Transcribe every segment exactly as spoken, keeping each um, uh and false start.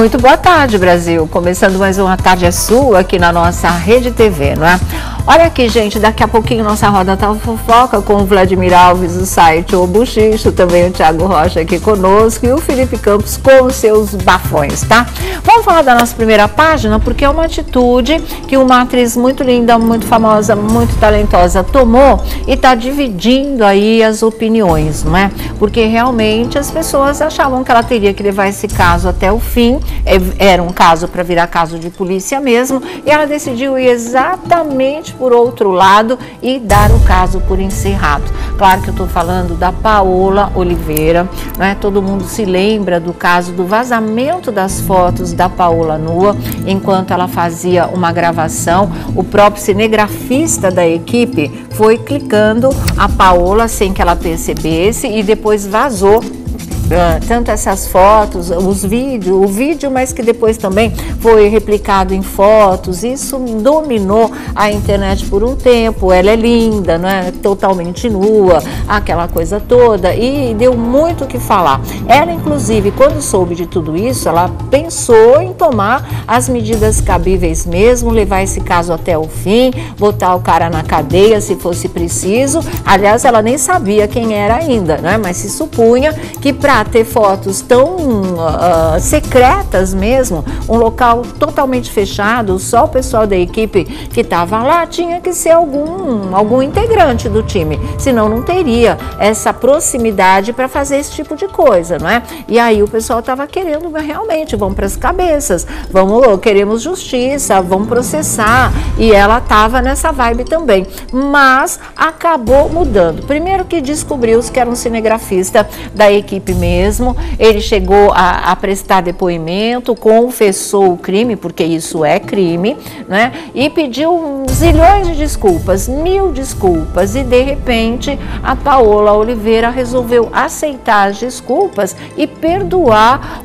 Muito boa tarde, Brasil. Começando mais uma Tarde é Sua aqui na nossa Rede T V, não é? Olha aqui, gente, daqui a pouquinho nossa roda tá fofoca com o Vladimir Alves, do site O Buchicho, também o Thiago Rocha aqui conosco e o Felipe Campos com os seus bafões, tá? Vamos falar da nossa primeira página, porque é uma atitude que uma atriz muito linda, muito famosa, muito talentosa tomou e tá dividindo aí as opiniões, não é? Porque realmente as pessoas achavam que ela teria que levar esse caso até o fim, era um caso para virar caso de polícia mesmo, e ela decidiu ir exatamente por outro lado e dar o caso por encerrado. Claro que eu estou falando da Paola Oliveira, não é? Todo mundo se lembra do caso do vazamento das fotos da Paola nua, enquanto ela fazia uma gravação. O próprio cinegrafista da equipe foi clicando a Paola sem que ela percebesse e depois vazou tanto essas fotos, os vídeos, o vídeo, mas que depois também foi replicado em fotos. Isso dominou a internet por um tempo. Ela é linda, né? Totalmente nua, aquela coisa toda, e deu muito o que falar. Ela, inclusive, quando soube de tudo isso, ela pensou em tomar as medidas cabíveis mesmo, levar esse caso até o fim, botar o cara na cadeia se fosse preciso. Aliás, ela nem sabia quem era ainda, né? Mas se supunha que para ter fotos tão uh, secretas mesmo, um local totalmente fechado, só o pessoal da equipe que estava lá, tinha que ser algum, algum integrante do time, senão não teria essa proximidade para fazer esse tipo de coisa, não é? E aí o pessoal estava querendo realmente, vamos para as cabeças, vamos, queremos justiça, vamos processar, e ela estava nessa vibe também, mas acabou mudando. Primeiro que descobriu-se que era um cinegrafista da equipe mesmo, mesmo, ele chegou a, a prestar depoimento, confessou o crime, porque isso é crime, né? E pediu zilhões de desculpas, mil desculpas, e de repente a Paola Oliveira resolveu aceitar as desculpas e perdoar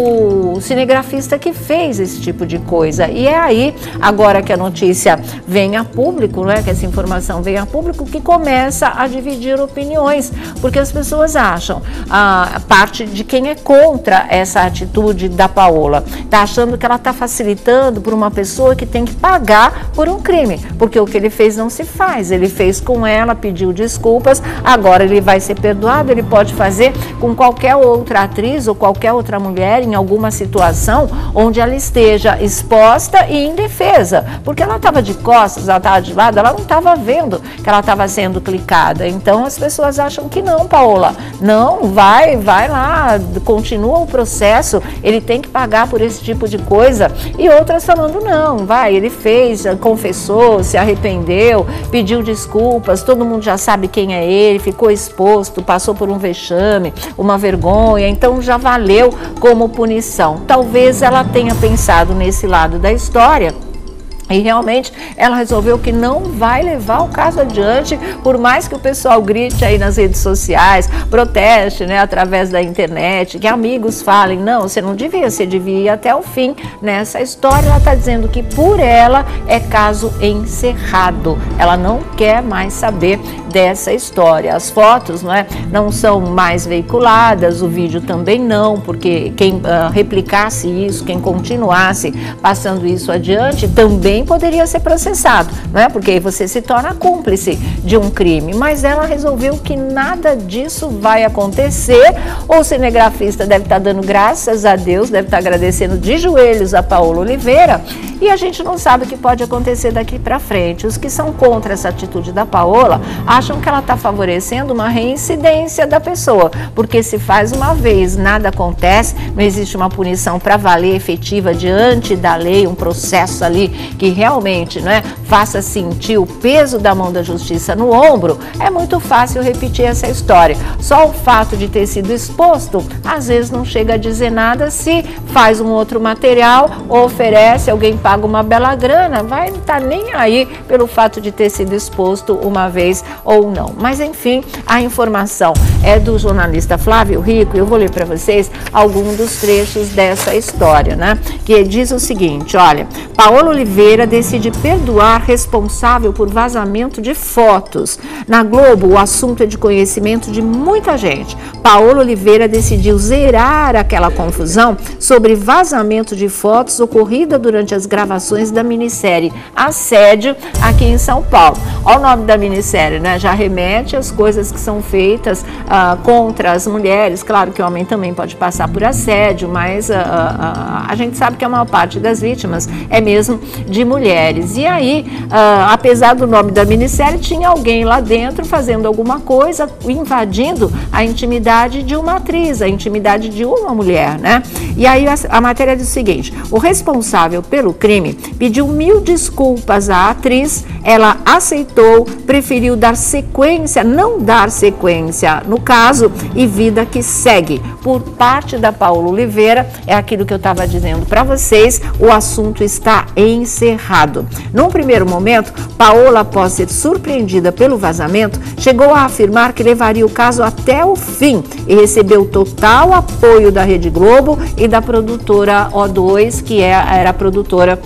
o, o cinegrafista que fez esse tipo de coisa. E é aí, agora que a notícia vem a público, né, que essa informação vem a público, que começa a dividir opiniões, porque as pessoas acham, a parte de quem é contra essa atitude da Paola, está achando que ela está facilitando por uma pessoa que tem que pagar por um crime, porque o que ele fez não se faz, ele fez com ela, pediu desculpas, agora ele vai ser perdoado, ele pode fazer com qualquer outra atriz ou qualquer outra mulher em alguma situação onde ela esteja exposta e indefesa, porque ela estava de costas, ela estava de lado, ela não estava vendo que ela estava sendo clicada. Então as pessoas acham que não, Paola, não, vai, vai lá, continua o processo, ele tem que pagar por esse tipo de coisa. E outras falando, não, vai, ele fez, confessou, se arrependeu, pediu desculpas, todo mundo já sabe quem é ele, ficou exposto, passou por um vexame, uma vergonha, então já valeu como punição. Talvez ela tenha pensado nesse lado da história, e realmente ela resolveu que não vai levar o caso adiante, por mais que o pessoal grite aí nas redes sociais, proteste, né, através da internet, que amigos falem, não, você não devia, você devia ir até o fim nessa história. Ela está dizendo que por ela é caso encerrado, ela não quer mais saber dessa história. As fotos, não é, não são mais veiculadas, o vídeo também não, porque quem uh, replicasse isso, quem continuasse passando isso adiante, também poderia ser processado, não é? Porque aí você se torna cúmplice de um crime. Mas ela resolveu que nada disso vai acontecer. O cinegrafista deve estar dando graças a Deus, deve estar agradecendo de joelhos a Paola Oliveira, e a gente não sabe o que pode acontecer daqui para frente. Os que são contra essa atitude da Paola acham que ela está favorecendo uma reincidência da pessoa, porque se faz uma vez, nada acontece, não existe uma punição para valer efetiva diante da lei, um processo ali que realmente, não é, faça sentir o peso da mão da justiça no ombro, é muito fácil repetir essa história. Só o fato de ter sido exposto, às vezes não chega a dizer nada. Se faz um outro material, oferece, alguém paga uma bela grana, vai não estar nem aí pelo fato de ter sido exposto uma vez ou não. Mas enfim, a informação é do jornalista Flávio Rico, e eu vou ler para vocês alguns dos trechos dessa história, né? Que diz o seguinte, olha, Paola Oliveira Oliveira decide perdoar responsável por vazamento de fotos. Na Globo, o assunto é de conhecimento de muita gente. Paola Oliveira decidiu zerar aquela confusão sobre vazamento de fotos ocorrida durante as gravações da minissérie Assédio aqui em São Paulo. Olha o nome da minissérie, né? Já remete às coisas que são feitas uh, contra as mulheres. Claro que o homem também pode passar por assédio, mas uh, uh, a gente sabe que a maior parte das vítimas é mesmo de mulheres. E aí, uh, apesar do nome da minissérie, tinha alguém lá dentro fazendo alguma coisa, invadindo a intimidade de uma atriz, a intimidade de uma mulher, né? E aí a, a matéria diz o seguinte: o responsável pelo crime pediu mil desculpas à atriz, ela aceitou, preferiu dar sequência, não dar sequência no caso, e vida que segue. Por parte da Paola Oliveira, é aquilo que eu estava dizendo para vocês, o assunto está encerrado. Num primeiro momento, Paola, após ser surpreendida pelo vazamento, chegou a afirmar que levaria o caso até o fim e recebeu total apoio da Rede Globo e da produtora O dois, que é, era a produtora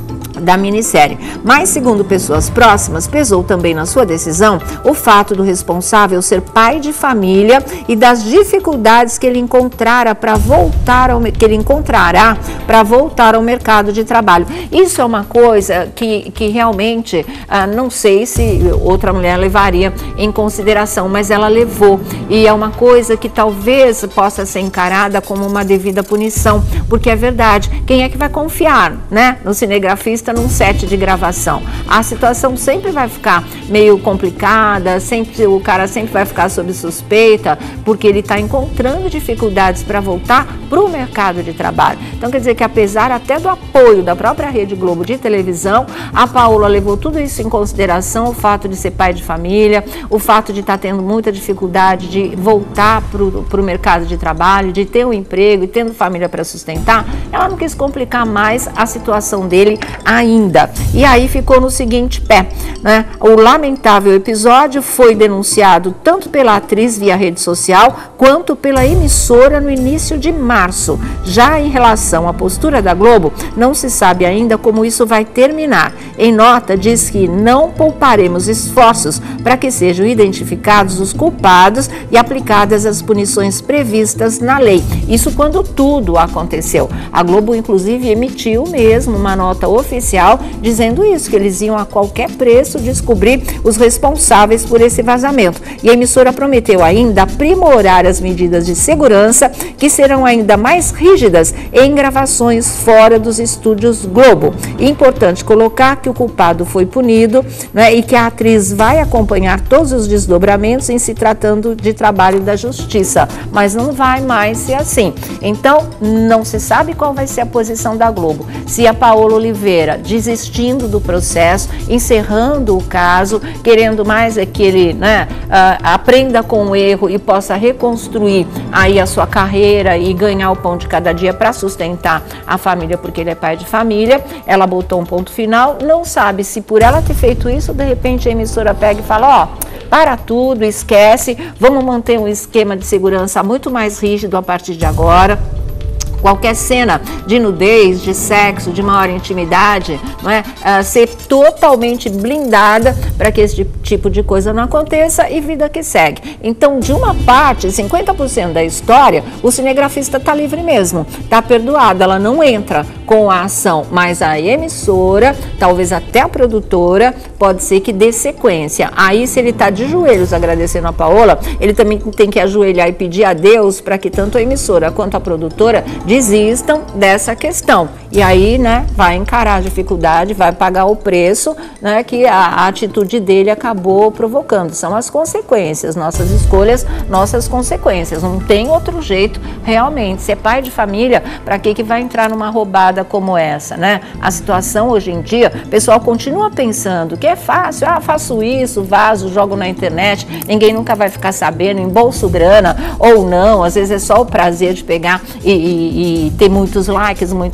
da minissérie. Mas, segundo pessoas próximas, pesou também na sua decisão o fato do responsável ser pai de família e das dificuldades que ele encontrara para voltar ao que ele encontrará para voltar ao mercado de trabalho. Isso é uma coisa que, que realmente ah, não sei se outra mulher levaria em consideração, mas ela levou, e é uma coisa que talvez possa ser encarada como uma devida punição, porque é verdade, quem é que vai confiar, né, no cinegrafista num set de gravação? A situação sempre vai ficar meio complicada, sempre, o cara sempre vai ficar sob suspeita, porque ele está encontrando dificuldades para voltar para o mercado de trabalho. Então quer dizer que apesar até do apoio da própria Rede Globo de televisão, a Paola levou tudo isso em consideração, o fato de ser pai de família, o fato de estar tá tendo muita dificuldade de voltar para o mercado de trabalho, de ter um emprego e tendo família para sustentar. Ela não quis complicar mais a situação dele ainda. E aí ficou no seguinte pé, né? O lamentável episódio foi denunciado tanto pela atriz via rede social, quanto pela emissora no início de março. Já em relação à postura da Globo, não se sabe ainda como isso vai terminar. Em nota, diz que não pouparemos esforços para que sejam identificados os culpados e aplicadas as punições previstas na lei. Isso quando tudo aconteceu. A Globo, inclusive, emitiu mesmo uma nota oficial dizendo isso, que eles iam a qualquer preço descobrir os responsáveis por esse vazamento. E a emissora prometeu ainda aprimorar as medidas de segurança, que serão ainda mais rígidas em gravações fora dos estúdios Globo. E importante colocar que o culpado foi punido, né, e que a atriz vai acompanhar todos os desdobramentos em se tratando de trabalho da justiça, mas não vai mais ser assim. Então, não se sabe qual vai ser a posição da Globo. Se a Paola Oliveira desistindo do processo, encerrando o caso, querendo mais é que ele, né, uh, aprenda com o erro e possa reconstruir aí a sua carreira e ganhar o pão de cada dia para sustentar a família, porque ele é pai de família. Ela botou um ponto final, não sabe se por ela ter feito isso, de repente a emissora pega e fala, ó, oh, para tudo, esquece, vamos manter um esquema de segurança muito mais rígido a partir de agora. Qualquer cena de nudez, de sexo, de maior intimidade, não é? Uh, ser totalmente blindada para que esse tipo de coisa não aconteça, e vida que segue. Então, de uma parte, cinquenta por cento da história, o cinegrafista está livre mesmo, está perdoado, ela não entra com a ação, mas a emissora, talvez até a produtora, pode ser que dê sequência. Aí, se ele está de joelhos agradecendo a Paola, ele também tem que ajoelhar e pedir a Deus para que tanto a emissora quanto a produtora desistam dessa questão. E aí, né, vai encarar a dificuldade, vai pagar o preço, né, que a, a atitude dele acabou provocando. São as consequências, nossas escolhas, nossas consequências. Não tem outro jeito, realmente. Ser pai de família, para que que vai entrar numa roubada como essa, né? A situação hoje em dia, o pessoal continua pensando que é fácil, ah, faço isso, vazo, jogo na internet, ninguém nunca vai ficar sabendo, embolso grana ou não, às vezes é só o prazer de pegar e, e, e ter muitos likes, muitas coisas,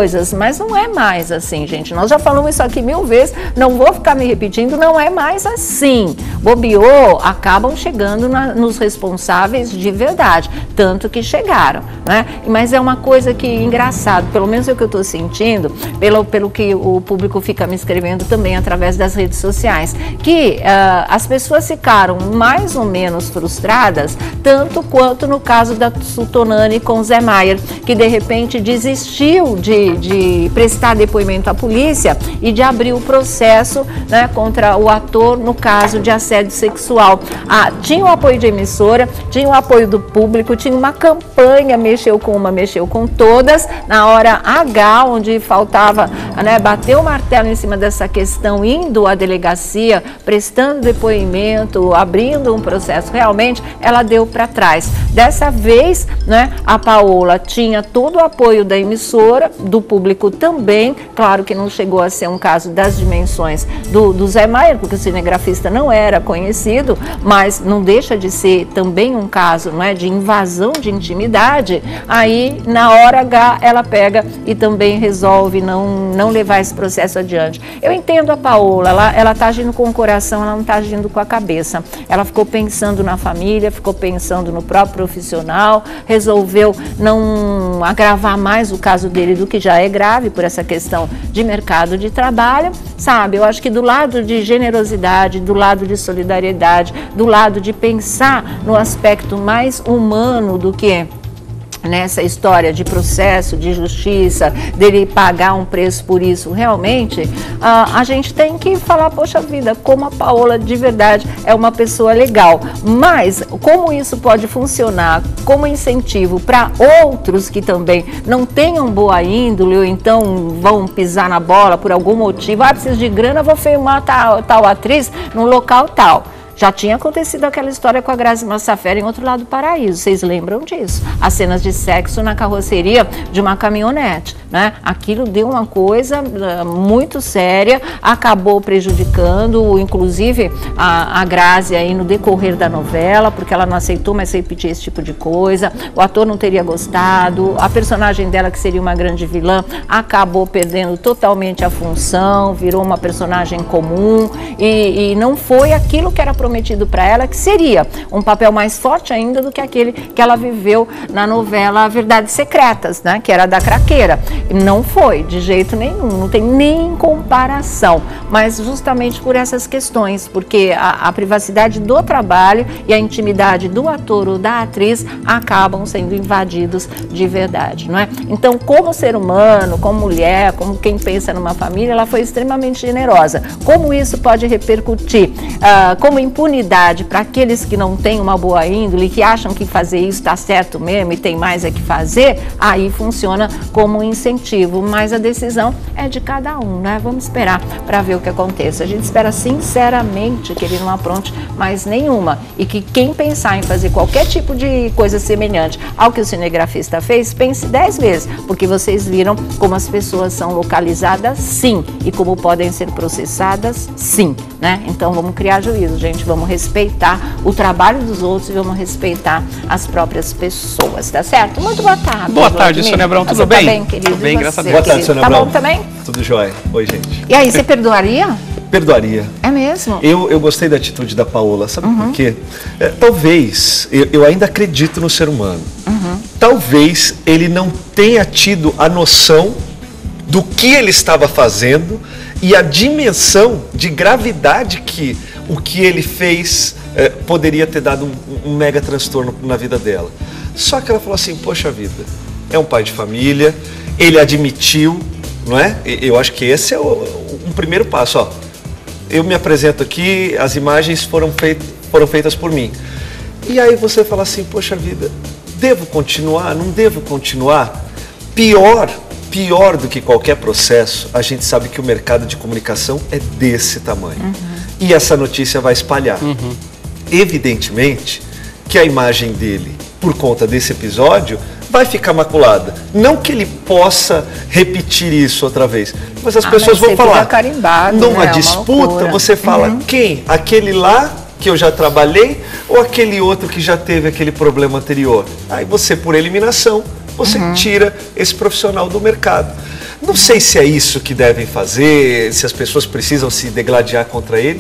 coisas, mas não é mais assim, gente. Nós já falamos isso aqui mil vezes, não vou ficar me repetindo, não é mais assim. Bobeou, acabam chegando na, nos responsáveis de verdade, tanto que chegaram, né? Mas é uma coisa que, engraçado, pelo menos é o que eu estou sentindo, pelo, pelo que o público fica me escrevendo também através das redes sociais, que uh, as pessoas ficaram mais ou menos frustradas, tanto quanto no caso da Sultonani com Zé Maier, que de repente desistiu de, de prestar depoimento à polícia e de abrir o processo, né, contra o ator no caso de assédio sexual. Ah, tinha o apoio de emissora, tinha o apoio do público, tinha uma campanha, mexeu com uma, mexeu com todas, na hora H, onde faltava, né, bater o martelo em cima dessa questão, indo à delegacia, prestando depoimento, abrindo um processo, realmente ela deu para trás. Dessa vez, né, a Paola tinha todo o apoio da emissora, do público também, claro que não chegou a ser um caso das dimensões do, do Zé Maier, porque o cinegrafista não era conhecido, mas não deixa de ser também um caso, não é, de invasão de intimidade. Aí, na hora H, ela pega e também resolve não, não levar esse processo adiante. Eu entendo a Paola, ela, ela tá agindo com o coração, ela não está agindo com a cabeça. Ela ficou pensando na família, ficou pensando no próprio profissional, resolveu não agravar mais o caso dele do que já é grave por essa questão de mercado de trabalho, sabe? Eu acho que do lado de generosidade, do lado de solidariedade, do lado de pensar no aspecto mais humano do que nessa história de processo, de justiça, dele pagar um preço por isso, realmente, a, a gente tem que falar, poxa vida, como a Paola de verdade é uma pessoa legal. Mas como isso pode funcionar como incentivo para outros que também não tenham boa índole ou então vão pisar na bola por algum motivo, ah, preciso de grana, vou filmar tal, tal atriz num local tal. Já tinha acontecido aquela história com a Grazi Massafera em Outro Lado do Paraíso, vocês lembram disso? As cenas de sexo na carroceria de uma caminhonete, né? Aquilo deu uma coisa uh, muito séria, acabou prejudicando, inclusive, a, a Grazi aí no decorrer da novela, porque ela não aceitou mais repetir esse tipo de coisa, o ator não teria gostado, a personagem dela, que seria uma grande vilã, acabou perdendo totalmente a função, virou uma personagem comum e, e não foi aquilo que era prometido para ela, que seria um papel mais forte ainda do que aquele que ela viveu na novela Verdades Secretas, né, que era da craqueira. Não foi, de jeito nenhum, não tem nem comparação, mas justamente por essas questões, porque a, a privacidade do trabalho e a intimidade do ator ou da atriz acabam sendo invadidos de verdade, não é? Então, como ser humano, como mulher, como quem pensa numa família, ela foi extremamente generosa. Como isso pode repercutir uh, como impunidade para aqueles que não têm uma boa índole, que acham que fazer isso está certo mesmo e tem mais é que fazer, aí funciona como um incentivo, mas a decisão é de cada um, né? Vamos esperar para ver o que acontece. A gente espera sinceramente que ele não apronte mais nenhuma e que quem pensar em fazer qualquer tipo de coisa semelhante ao que o cinegrafista fez, pense dez vezes, porque vocês viram como as pessoas são localizadas, sim, e como podem ser processadas, sim, né? Então vamos criar juízo, gente. Vamos respeitar o trabalho dos outros e vamos respeitar as próprias pessoas, tá certo? Muito boa tarde. Boa tarde, Sônia Abrão, tudo bem? Tá bem, querido? Tudo bem, graças a Deus. Boa tarde, Sônia Abrão. Tá bom também? Tudo jóia. Oi, gente. E aí, você perdoaria? Perdoaria. É mesmo? Eu, eu gostei da atitude da Paola, sabe Uhum. por quê? É, talvez, eu, eu ainda acredito no ser humano, Uhum. talvez ele não tenha tido a noção do que ele estava fazendo e a dimensão de gravidade que o que ele fez é, poderia ter dado um, um mega transtorno na vida dela. Só que ela falou assim, poxa vida, é um pai de família, ele admitiu, não é? Eu acho que esse é o, um primeiro passo, ó. Eu me apresento aqui, as imagens foram, feit, foram feitas por mim. E aí você fala assim, poxa vida, devo continuar, não devo continuar? Pior, pior do que qualquer processo, a gente sabe que o mercado de comunicação é desse tamanho. Uhum. E essa notícia vai espalhar. Uhum. Evidentemente que a imagem dele, por conta desse episódio, vai ficar maculada. Não que ele possa repetir isso outra vez, mas as ah, pessoas mas vão falar. Carimbado, numa né? disputa, você fala, uhum. quem? Aquele lá que eu já trabalhei ou aquele outro que já teve aquele problema anterior? Aí você, por eliminação, você uhum. tira esse profissional do mercado. Não sei se é isso que devem fazer, se as pessoas precisam se degladiar contra ele,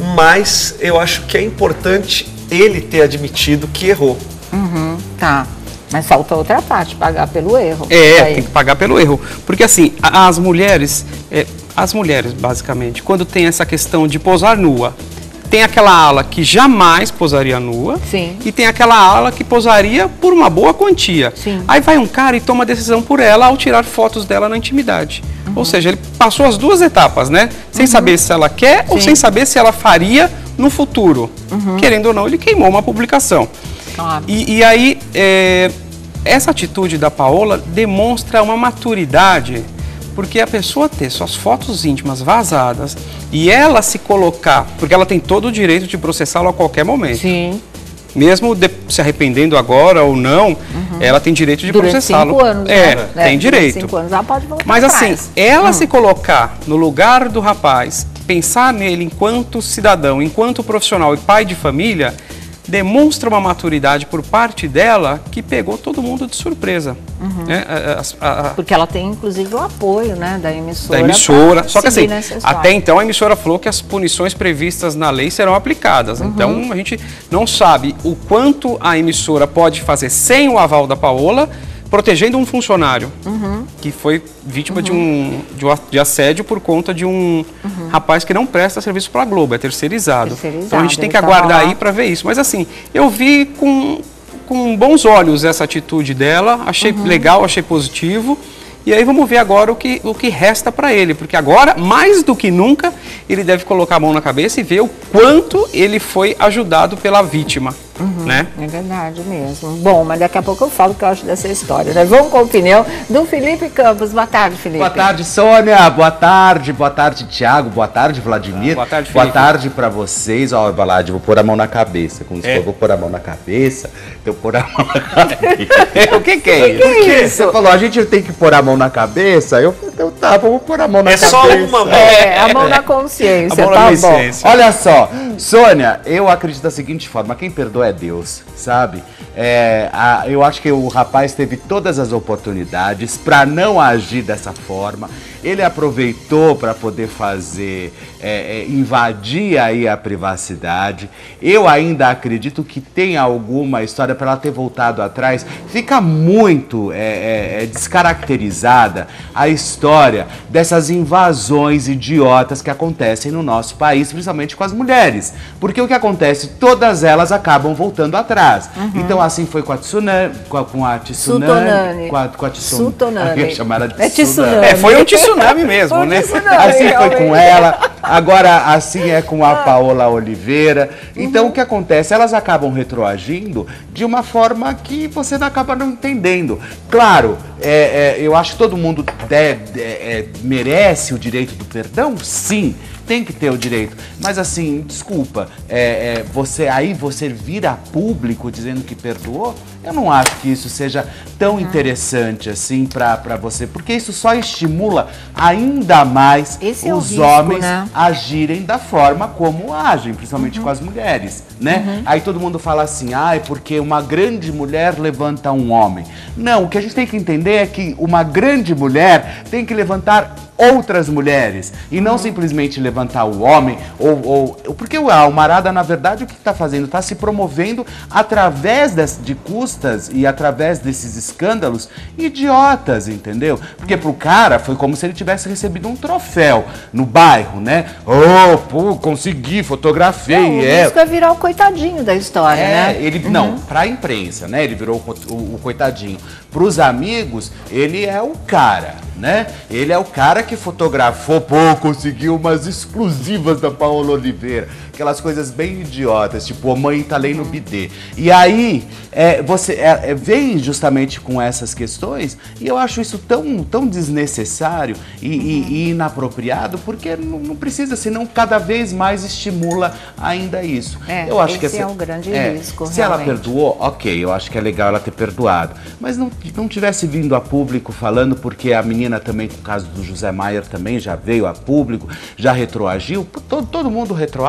mas eu acho que é importante ele ter admitido que errou. Uhum, tá. Mas falta outra parte, pagar pelo erro. É, tem que pagar pelo erro. Porque assim, as mulheres, é, as mulheres basicamente, quando tem essa questão de posar nua, tem aquela ala que jamais posaria nua. Sim. E tem aquela ala que posaria por uma boa quantia. Sim. Aí vai um cara e toma a decisão por ela ao tirar fotos dela na intimidade. Uhum. Ou seja, ele passou as duas etapas, né? Sem uhum. saber se ela quer Sim. ou sem saber se ela faria no futuro. Uhum. Querendo ou não, ele queimou uma publicação. Claro. E, e aí, é, essa atitude da Paola demonstra uma maturidade, porque a pessoa ter suas fotos íntimas vazadas e ela se colocar, porque ela tem todo o direito de processá-lo a qualquer momento. Sim. Mesmo de, se arrependendo agora ou não, uhum. ela tem direito de processá-lo. Cinco anos, é, né? tem é, direito. Cinco anos, ela pode voltar Mas atrás. assim, ela hum. se colocar no lugar do rapaz, pensar nele enquanto cidadão, enquanto profissional e pai de família, demonstra uma maturidade por parte dela que pegou todo mundo de surpresa. Uhum. Né? A, a, a, Porque ela tem, inclusive, o apoio, né, da emissora. Da emissora. Só que assim, necessário. até então a emissora falou que as punições previstas na lei serão aplicadas. Uhum. Então a gente não sabe o quanto a emissora pode fazer sem o aval da Paola, protegendo um funcionário uhum. que foi vítima uhum. de, um, de, um, de assédio por conta de um uhum. rapaz que não presta serviço para a Globo, é terceirizado. terceirizado. Então a gente tem que aguardar aí para ver isso. Mas assim, eu vi com, com bons olhos essa atitude dela, achei uhum. legal, achei positivo. E aí vamos ver agora o que, o que resta para ele, porque agora, mais do que nunca, ele deve colocar a mão na cabeça e ver o quanto ele foi ajudado pela vítima, uhum, né? É verdade mesmo. Bom, mas daqui a pouco eu falo o que eu acho dessa história, né? Vamos com a opinião do Felipe Campos. Boa tarde, Felipe. Boa tarde, Sônia. Boa tarde, boa tarde, Thiago. Boa tarde, Vladimir. Boa tarde, Felipe. Boa tarde para vocês. Ó, Vlad, vou pôr a mão na cabeça. Como é. se eu vou pôr a mão na cabeça, eu pôr a mão na cabeça. O que que é isso? O que é isso? Você falou, a gente tem que pôr a mão na cabeça. Eu falei, então tá, vamos pôr a mão na é cabeça. É só uma mão. É, a mão na consciência, a mão tá na bom. consciência. Olha só, Sônia, eu acredito da seguinte forma, quem perdoa é Deus, sabe? É, a, eu acho que o rapaz teve todas as oportunidades para não agir dessa forma. Ele aproveitou para poder fazer, é, é, invadir aí a privacidade. Eu ainda acredito que tem alguma história para ela ter voltado atrás. Fica muito é, é, descaracterizada a história dessas invasões idiotas que acontecem no nosso país, principalmente com as mulheres. Porque o que acontece? Todas elas acabam voltando atrás. Uhum. Então assim foi com a Tsunami, com a, com a Tsunami, com a, com a Tsunami. Eu ia chamar ela de é Tsunami. É, foi um tsunami mesmo, Foi um né? tsunami, assim realmente. foi com ela, agora assim é com a Paola Oliveira. Então uhum. o que acontece? Elas acabam retroagindo de uma forma que você não acaba não entendendo. Claro, é, é, eu acho que todo mundo deve, é, merece o direito do perdão, sim. Tem que ter o direito, mas assim, desculpa, é, é, você, aí você vira público dizendo que perdoou, eu não acho que isso seja tão interessante assim pra, pra você, porque isso só estimula ainda mais Esse é o os risco, homens né? agirem da forma como agem, principalmente uhum. com as mulheres, né? Uhum. Aí todo mundo fala assim, ah, é porque uma grande mulher levanta um homem. Não, o que a gente tem que entender é que uma grande mulher tem que levantar outras mulheres e não uhum. simplesmente levantar o homem ou, ou porque o Almarada, na verdade, o que está fazendo? Está se promovendo através das, de custas e através desses escândalos idiotas, entendeu? Porque pro cara foi como se ele tivesse recebido um troféu no bairro, né? Oh, pô, consegui, fotografei. Não, o é. risco é virar o coitadinho da história, É, né? ele, uhum. não, pra imprensa, né? Ele virou o, o, o coitadinho. Pros amigos, ele é o cara, né? Ele é o cara que fotografou, pô, conseguiu umas exclusivas da Paola Oliveira. Aquelas coisas bem idiotas, tipo, a mãe tá lendo no bidê. E aí, é, você é, é, vem justamente com essas questões, e eu acho isso tão, tão desnecessário e, uhum. e, e inapropriado, porque não, não precisa, senão cada vez mais estimula ainda isso. É, eu acho esse que essa, é um grande é, risco, se realmente. ela perdoou, ok, eu acho que é legal ela ter perdoado. Mas não, não tivesse vindo a público falando, porque a menina também, com o caso do José Maier, também já veio a público, já retroagiu. Todo, todo mundo retroage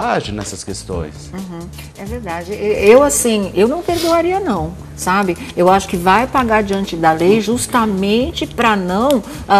nessas questões. Uhum, é verdade. Eu, assim, eu não perdoaria não, sabe? Eu acho que vai pagar diante da lei justamente para não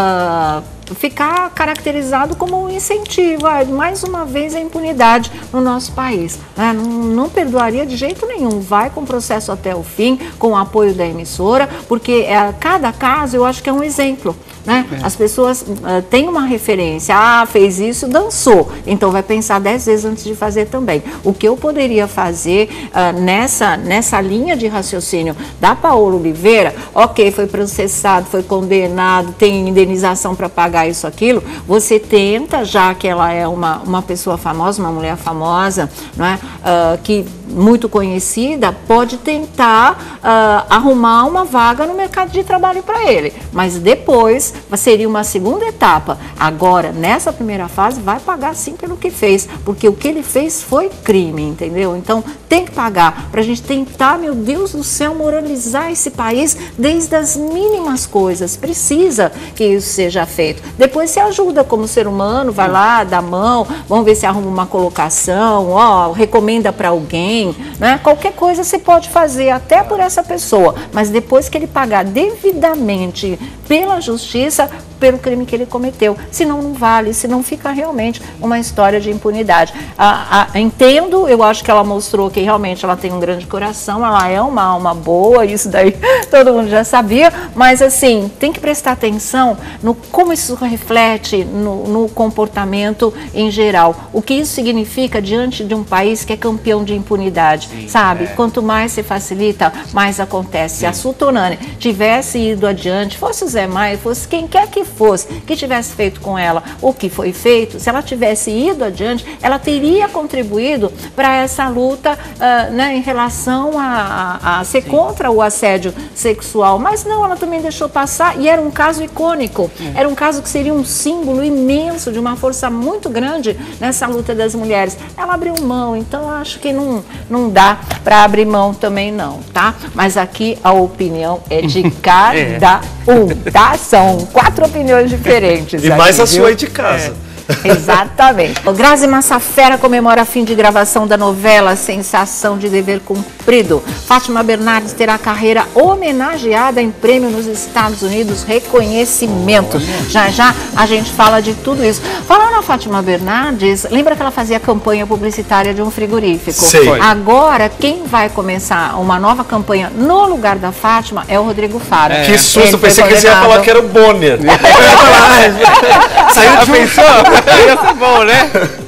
uh, ficar caracterizado como um incentivo. Ah, mais uma vez a impunidade no nosso país. Né? Não, não perdoaria de jeito nenhum. Vai com o processo até o fim, com o apoio da emissora, porque é, cada caso eu acho que é um exemplo. Né? É. As pessoas uh, têm uma referência, ah, fez isso, dançou, então vai pensar dez vezes antes de fazer também. O que eu poderia fazer uh, nessa, nessa linha de raciocínio da Paola Oliveira, ok, foi processado, foi condenado, tem indenização para pagar isso, aquilo, você tenta, já que ela é uma, uma pessoa famosa, uma mulher famosa, não é? Uh, que muito conhecida, pode tentar uh, arrumar uma vaga no mercado de trabalho para ele, mas depois seria uma segunda etapa. Agora, nessa primeira fase, vai pagar sim pelo que fez, porque o que ele fez foi crime, entendeu? Então, tem que pagar para a gente tentar, meu Deus do céu, moralizar esse país desde as mínimas coisas. Precisa que isso seja feito. Depois se ajuda como ser humano, vai lá, dá a mão, vamos ver se arruma uma colocação, ó, recomenda para alguém, né? Qualquer coisa você pode fazer até por essa pessoa, mas depois que ele pagar devidamente pela justiça, pelo crime que ele cometeu, senão não vale, senão fica realmente uma história de impunidade. Ah, ah, entendo, eu acho que ela mostrou que realmente ela tem um grande coração, ela é uma alma boa, isso daí todo mundo já sabia, mas assim, tem que prestar atenção no como isso reflete no, no comportamento em geral, o que isso significa diante de um país que é campeão de impunidade, sim, sabe? É. Quanto mais se facilita, mais acontece. Sim. Se a Sultonane tivesse ido adiante, fosse o Zé Maia, fosse quem quer que fosse, que tivesse feito com ela o que foi feito, se ela tivesse ido adiante, ela teria contribuído para essa luta uh, né, em relação a, a, a ser Sim. contra o assédio sexual, mas não, ela também deixou passar e era um caso icônico, é. era um caso que seria um símbolo imenso de uma força muito grande nessa luta das mulheres. Ela abriu mão, então acho que não, não dá para abrir mão também não, tá? Mas aqui a opinião é de cada é. um, tá? São quatro opiniões diferentes. E aqui, mais a viu? sua aí de casa. É. Exatamente. O Grazi Massafera comemora fim de gravação da novela Sensação de Dever Cumprido. Fátima Bernardes terá carreira homenageada em prêmio nos Estados Unidos, reconhecimento. Já já a gente fala de tudo isso. Falando na Fátima Bernardes, lembra que ela fazia campanha publicitária de um frigorífico? Sei. Agora, quem vai começar uma nova campanha no lugar da Fátima é o Rodrigo Faro. É. Que susto, pensei que você ia falar que era o Bonner. Saiu de pensão. Ia ser bom, né?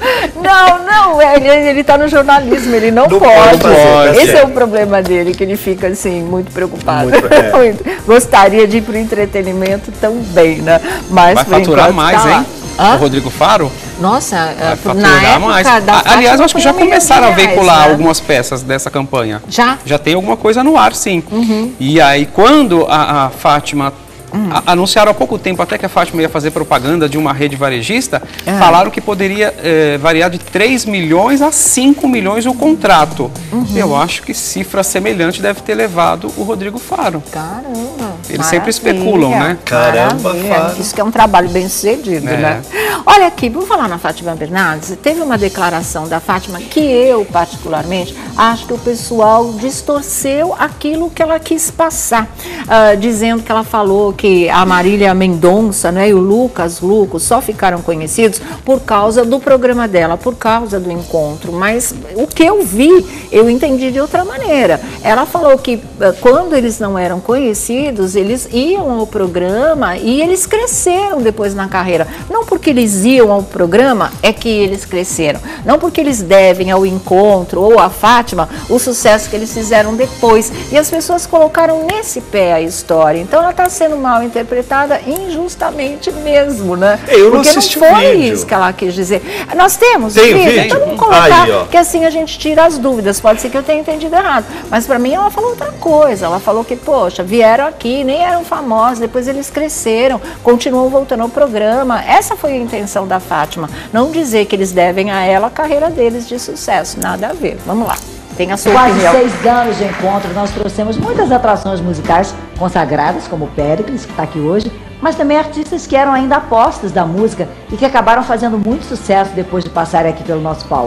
Não, não, ele, ele tá no jornalismo, ele não, não pode. pode. Esse é. é o problema dele, que ele fica assim, muito preocupado. Muito, é. Gostaria de ir pro entretenimento também, né? Mas vai faturar mais, tá hein? Hã? O Rodrigo Faro? Nossa, vai faturar na época mais. Da Aliás, eu acho que já começaram a veicular reais, né? algumas peças dessa campanha. Já? Já tem alguma coisa no ar, sim. Uhum. E aí, quando a, a Fátima... Hum. Anunciaram há pouco tempo até que a Fátima ia fazer propaganda de uma rede varejista, é. falaram que poderia é, variar de três milhões a cinco milhões o contrato. Uhum. Eu acho que cifra semelhante deve ter levado o Rodrigo Faro. Caramba! Eles maravilha. sempre especulam, né? Caramba, Faro. Isso que é um trabalho bem sucedido, é. né? Olha aqui, vamos falar na Fátima Bernardes. Teve uma declaração da Fátima que eu, particularmente, acho que o pessoal distorceu aquilo que ela quis passar, uh, dizendo que ela falou que que a Marília Mendonça, né, e o Lucas Luco só ficaram conhecidos por causa do programa dela, por causa do encontro. Mas o que eu vi, eu entendi de outra maneira. Ela falou que quando eles não eram conhecidos, eles iam ao programa e eles cresceram depois na carreira. Não porque eles iam ao programa é que eles cresceram. Não porque eles devem ao encontro ou à Fátima o sucesso que eles fizeram depois. E as pessoas colocaram nesse pé a história. Então ela está sendo mal interpretada injustamente mesmo, né? Eu não Porque assisti não foi o vídeo. isso que ela quis dizer. Nós temos Tem vídeo, vídeo? então vamos colocar Aí, que assim a gente tira as dúvidas. Pode ser que eu tenha entendido errado, mas para mim ela falou outra coisa. Ela falou que, poxa, vieram aqui, nem eram famosos, depois eles cresceram, continuam voltando ao programa. Essa foi a intenção da Fátima, não dizer que eles devem a ela a carreira deles de sucesso, nada a ver. Vamos lá. Tem a sua Quase opinião. seis anos de encontro, nós trouxemos muitas atrações musicais consagradas, como o Péricles, que está aqui hoje, mas também artistas que eram ainda apostas da música e que acabaram fazendo muito sucesso depois de passarem aqui pelo nosso palco.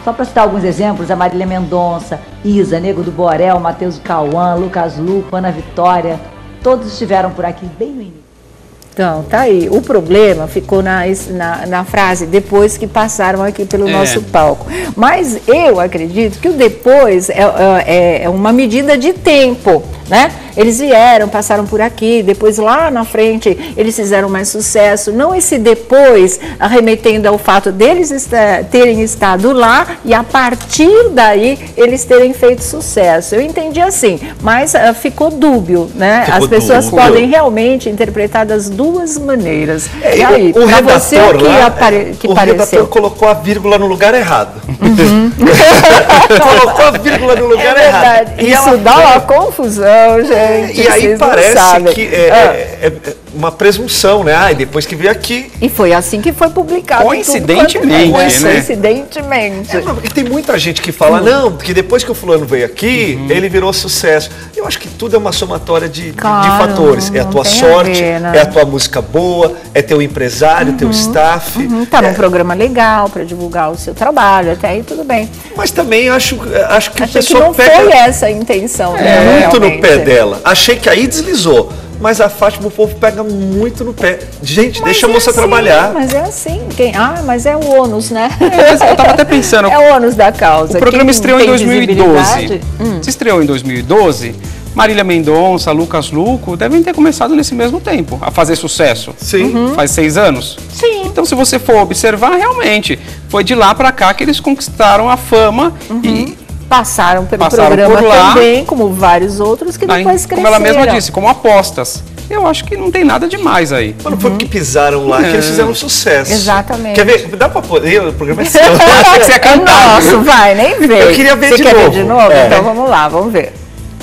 Só para citar alguns exemplos, a Marília Mendonça, Isa, Nego do Borel, Matheus Cauã, Lucas Luco, Ana Vitória, todos estiveram por aqui bem no início. Então, tá aí. O problema ficou na, na, na frase depois que passaram aqui pelo é. nosso palco. Mas eu acredito que o depois é, é, é uma medida de tempo, né? Eles vieram, passaram por aqui, depois lá na frente eles fizeram mais sucesso. Não esse depois arremetendo ao fato deles estar, terem estado lá e a partir daí eles terem feito sucesso. Eu entendi assim, mas uh, ficou dúbio, né? Ficou As pessoas dúbio. podem realmente interpretar das duas maneiras. É, e aí, o, o redator você, o que, lá, apare... que o pareceu? redator colocou a vírgula no lugar errado. Uhum. Colocou a vírgula no lugar é errado. E Isso dá uma confusão, gente. E aí parece que é, ah. é, é uma presunção, né? Ah, e depois que veio aqui... E foi assim que foi publicado. Coincidentemente, tudo né? Coincidentemente. É, porque tem muita gente que fala, hum. não, porque depois que o fulano veio aqui, uhum. ele virou sucesso. Eu acho que tudo é uma somatória de, claro, de, de fatores. É a tua sorte, a ver, né? é a tua música boa, é teu empresário, uhum. teu staff. Uhum. Tá é... num programa legal para divulgar o seu trabalho, até aí tudo bem. Mas também acho, acho que Achei o pessoal que não pega... foi essa a intenção. É, né, muito realmente. no pé dela. Achei que aí deslizou. Mas a Fátima, o povo pega muito no pé. Gente, mas deixa é a moça assim, trabalhar. Mas é assim. Quem... Ah, mas é o ônus, né? É, eu tava até pensando. É o ônus da causa. O programa Quem estreou em dois mil e doze. Hum. Se estreou em dois mil e doze, Marília Mendonça, Lucas Luco devem ter começado nesse mesmo tempo a fazer sucesso. Sim. Uhum. Faz seis anos? Sim. Então, se você for observar, realmente, foi de lá pra cá que eles conquistaram a fama uhum. e... Passaram pelo Passaram programa por lá, também, como vários outros que depois cresceram. Como ela mesma disse, como apostas. Eu acho que não tem nada demais aí. Mas não foi porque pisaram lá é. que eles fizeram sucesso. Exatamente. Quer ver? Dá pra poder? O programa é seu. Achei que você ia cantar. É nosso, vai, nem ver. Eu queria ver você de quer novo. ver de novo? É. Então vamos lá, vamos ver.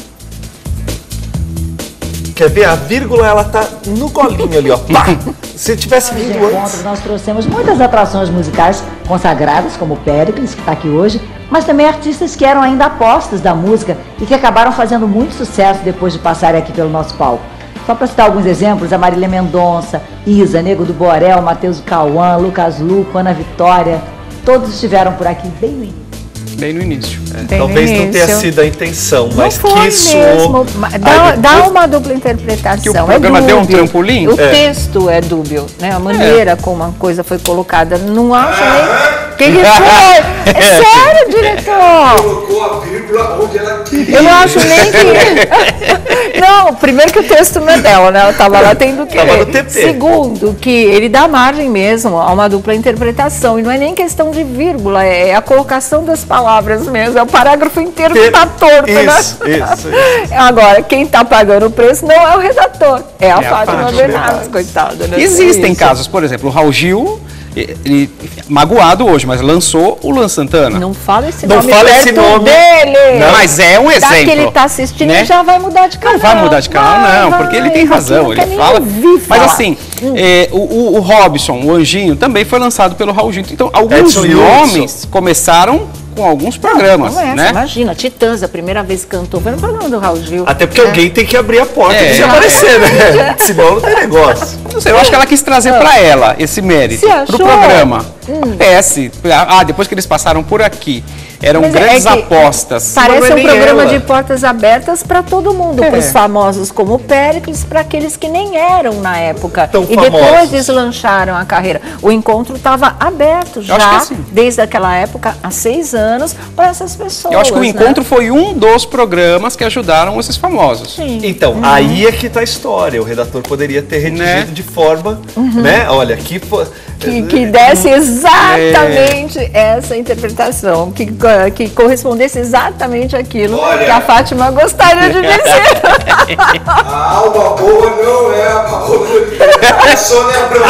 Quer ver? A vírgula, ela tá no golinho ali, ó. Pá! Se tivesse vindo antes... Nós trouxemos muitas atrações musicais consagradas, como o Péricles, que está aqui hoje, mas também artistas que eram ainda apostas da música e que acabaram fazendo muito sucesso depois de passarem aqui pelo nosso palco. Só para citar alguns exemplos, a Marília Mendonça, Isa, Nego do Borel, Matheus Cauã, Lucas Luco, Ana Vitória, todos estiveram por aqui bem no início. Bem no início. É, Bem talvez no não tenha início. sido a intenção, mas não foi que soou... mesmo. Dá, Aí, dá depois... uma dupla interpretação. Que o programa é deu um dúbio. trampolim? O é. texto é dúbio, né? A maneira é. como a coisa foi colocada. Não acho nem... Que que foi? É sério, diretor? Colocou a vírgula onde ela queria. Eu não acho nem que... Não, primeiro que o texto não é dela, né? Ela estava lá tendo que Tava no ler. T P. Segundo, que ele dá margem mesmo a uma dupla interpretação. E não é nem questão de vírgula, é a colocação das palavras mesmo. É o parágrafo inteiro que está torto, isso, né? Isso, isso. Agora, quem está pagando o preço não é o redator, é a É a Fátima Fátima Bernardes, coitada. Né? Existem É isso. casos, por exemplo, o Raul Gil, ele, magoado hoje, mas lançou o Luan Santana. Não fala esse Não nome fala perto esse nome. dele. Não, mas é um exemplo. Dá que ele está assistindo, né? ele já vai mudar de canal. Não vai mudar de canal, Vai, não, vai, porque ele tem razão. porque Ele não fala. quer nem ouvir Mas falar. assim, é, o, o, o Robson, o Anjinho, também foi lançado pelo Raul Gil. Então, alguns Edson e nomes Hudson. começaram com alguns programas, Não é, né? Imagina, Titãs, a primeira vez que cantou, foi no programa do Raul Gil. Até porque alguém tem que abrir a porta É. e se aparecer, né? Senão não tem negócio. Não sei, eu acho que ela quis trazer pra ela esse mérito, Você achou? pro programa. Hum. Acontece. Ah, depois que eles passaram por aqui, eram Mas é grandes que apostas. Parece Mas não é um nem programa ela. de portas abertas para todo mundo, É. para os famosos como o Péricles, para aqueles que nem eram na época. Tão e famosos. depois deslancharam a carreira. O encontro estava aberto acho já, que sim. desde aquela época, há seis anos, para essas pessoas. Eu acho que o né? encontro foi um dos programas que ajudaram esses famosos. Sim. Então, aí é que tá a história. O redator poderia ter redigido Né? de forma, né? Olha, aqui... fo- Que, que desse exatamente essa interpretação, que, que correspondesse exatamente àquilo Olha. que a Fátima gostaria de dizer. A alma boa não é a Paola é a Sônia Abrão.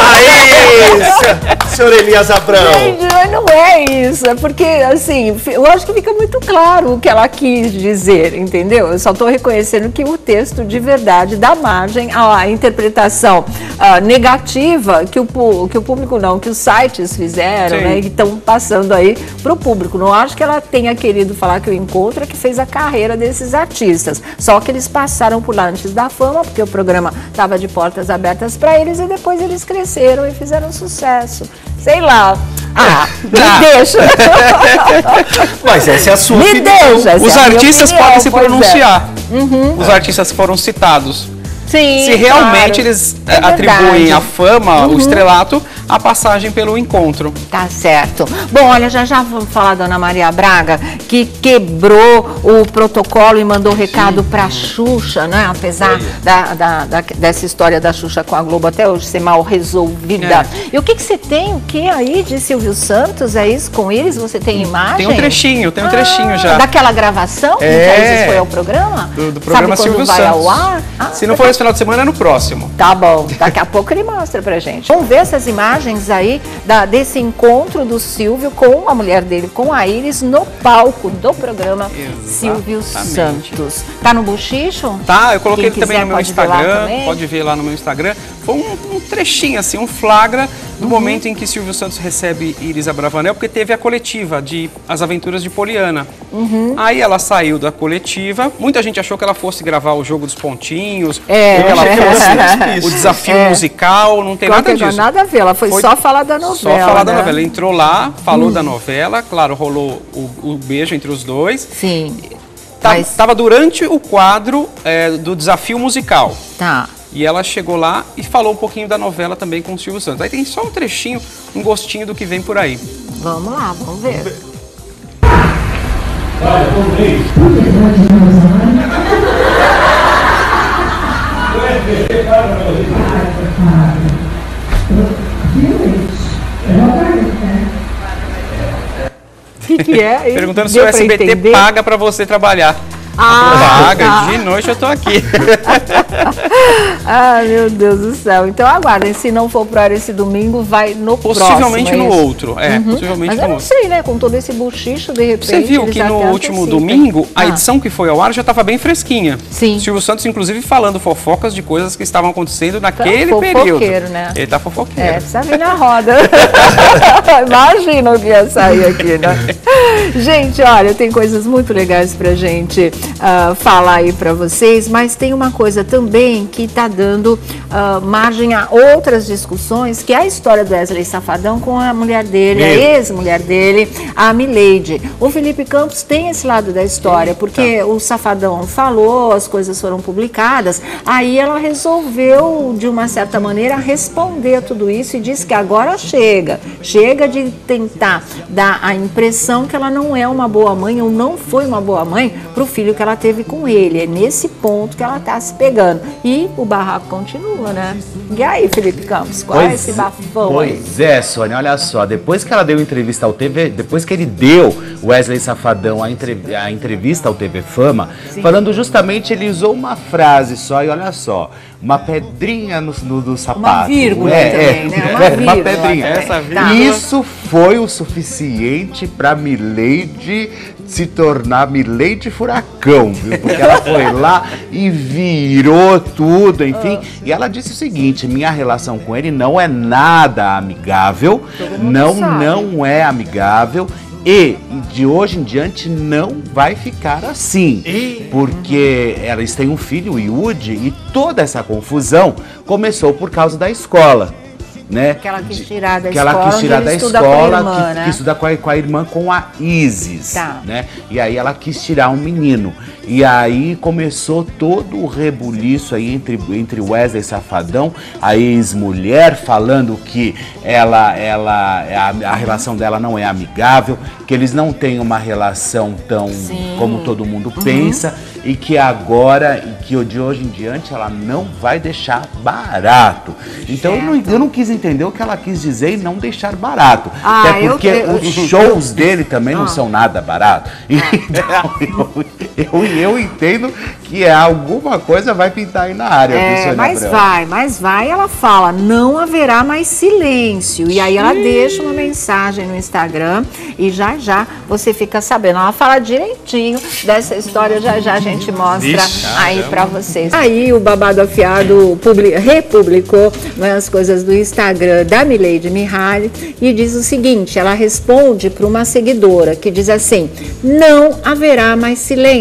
Aí, senhor Elias Abrão. Gente, mas não é isso, é porque, assim, eu acho que fica muito claro o que ela quis dizer, entendeu? Eu só estou reconhecendo que o texto, de verdade, dá margem à interpretação ah, negativa que o, pu- que o público não, que os sites fizeram, Sim. né, e estão passando aí para o público. Não acho que ela tenha querido falar que o encontro é que fez a carreira desses artistas, só que eles passaram por lá antes da fama, porque o programa estava de portas abertas para eles e depois eles cresceram e fizeram sucesso. Sei lá. Ah, me deixa. Mas essa é a sua Me opinião. deixa. Essa Os é a minha artistas opinião, podem se pois é. pronunciar. Uhum. Os artistas foram citados. Sim, Se realmente claro. eles É eh, atribuem verdade. a fama, Uhum. o estrelato, a passagem pelo encontro. Tá certo. Bom, olha, já já vamos falar da Ana Maria Braga, que quebrou o protocolo e mandou recado pra Xuxa, né? Apesar da, da, da- dessa história da Xuxa com a Globo até hoje ser mal resolvida. É. E o que que você tem? O que aí de Silvio Santos? É isso com eles? Você tem imagem? Tem um trechinho, tem um trechinho já. Daquela gravação que É. a Isis foi ao programa? Do, do programa Sabe quando Silvio vai Santos. ao ar? Ah, Se não for esse final de semana, é no próximo. Tá bom, daqui a pouco ele mostra pra gente. Vamos ver essas imagens aí da, desse encontro do Silvio com a mulher dele, com a Iris, no palco do programa Silvio Exatamente. Santos. Tá no Buchicho? Tá, eu coloquei Quem ele também quiser no meu pode ver lá Instagram, também. pode ver lá no meu Instagram. Foi um, um trechinho, assim, um flagra do Uhum. momento em que Silvio Santos recebe Iris Abravanel, porque teve a coletiva de As Aventuras de Poliana. Uhum. Aí ela saiu da coletiva, muita gente achou que ela fosse gravar o Jogo dos Pontinhos, É. ou que ela Eu achei que fosse fosse o desafio É. musical, não tem Qualquer nada coisa, disso. nada a ver, ela foi, Foi só falar da novela. Só falar da né? novela. Entrou lá, falou da novela, claro, rolou o, o beijo entre os dois. Sim. Tá- Mas- Tava durante o quadro é, do desafio musical. Tá. E ela chegou lá e falou um pouquinho da novela também com o Silvio Santos. Aí tem só um trechinho, um gostinho do que vem por aí. Vamos lá, vamos ver. O que, que é? Perguntando se Deu o pra S B T entender? paga pra você trabalhar. Ah, Paga, tá. de noite eu tô aqui. Ah, meu Deus do céu. Então aguardem, se não for para esse domingo, vai no Possivelmente próximo. no é isso? outro. É, possivelmente Mas no eu não outro. sei, né? Com todo esse buchicho, de repente. Você viu eles que até no último antecipem. domingo, a Ah. edição que foi ao ar já estava bem fresquinha. Sim. Silvio Santos, inclusive, falando fofocas de coisas que estavam acontecendo naquele fofoqueiro, período. né? Ele tá fofoqueiro. É, precisa vir na roda. Imagina o que ia sair aqui, né? Gente, olha, tem coisas muito legais pra gente ah, falar aí pra vocês, mas tem uma coisa também que tá dando ah, margem a outras discussões, que é a história do Wesley Safadão com a mulher dele, a Meu. ex-mulher dele, a Mileide. O Felipe Campos tem esse lado da história, porque o Safadão falou, as coisas foram publicadas, aí ela resolveu, de uma certa maneira, responder a tudo isso e disse que agora chega, chega de tentar dar a impressão que ela não é uma boa mãe ou não foi uma boa mãe para o filho que ela teve com ele. É nesse ponto que ela está se pegando. E o barraco continua, né? E aí, Felipe Campos, qual é esse bafão aí? Pois é, Sônia, olha só, depois que ela deu entrevista ao T V, depois que ele deu, Wesley Safadão, a, entrev a entrevista ao T V Fama, Sim. falando justamente, ele usou uma frase só, e olha só, uma pedrinha no, no, do sapato. vírgula é, também, é, né? Uma é, vírgula pedrinha. também. Essa Tá. Isso foi o suficiente para Mileide se tornar Mileide Furacão, viu? Porque ela foi lá e virou tudo, enfim. E ela disse o seguinte: minha relação com ele não é nada amigável, mundo não, sabe. não é amigável. E de hoje em diante não vai ficar assim, porque elas têm um filho, o Yudi, e toda essa confusão começou por causa da escola. Né? Que ela quis tirar da que escola, ela quis onde tirar ele da estuda com a escola, irmã, que, né? que estuda com a, com a irmã, com a Isis, Tá. né? E aí ela quis tirar um menino. E aí começou todo o rebuliço aí entre, entre Wesley Safadão, a ex-mulher, falando que ela, ela, a, a relação dela não é amigável, que eles não têm uma relação tão Sim. como todo mundo Uhum. pensa, e que agora, e que de hoje em diante, ela não vai deixar barato. Então eu não, eu não quis entender o que ela quis dizer e não deixar barato. Ah, Até eu- porque eu- os shows dele também não Ah. são nada baratos. Então eu, eu, eu entendo que alguma coisa vai pintar aí na área. viu, É, Sônia mas Abrão? vai, mas vai, ela fala, não haverá mais silêncio. E aí ela deixa uma mensagem no Instagram e já já você fica sabendo. Ela fala direitinho dessa história, já já a gente mostra Vixe, aí caramba. pra vocês. Aí o Babado Afiado publi- republicou, né, as coisas do Instagram da Mileide Mihaly e diz o seguinte, ela responde para uma seguidora que diz assim, não haverá mais silêncio.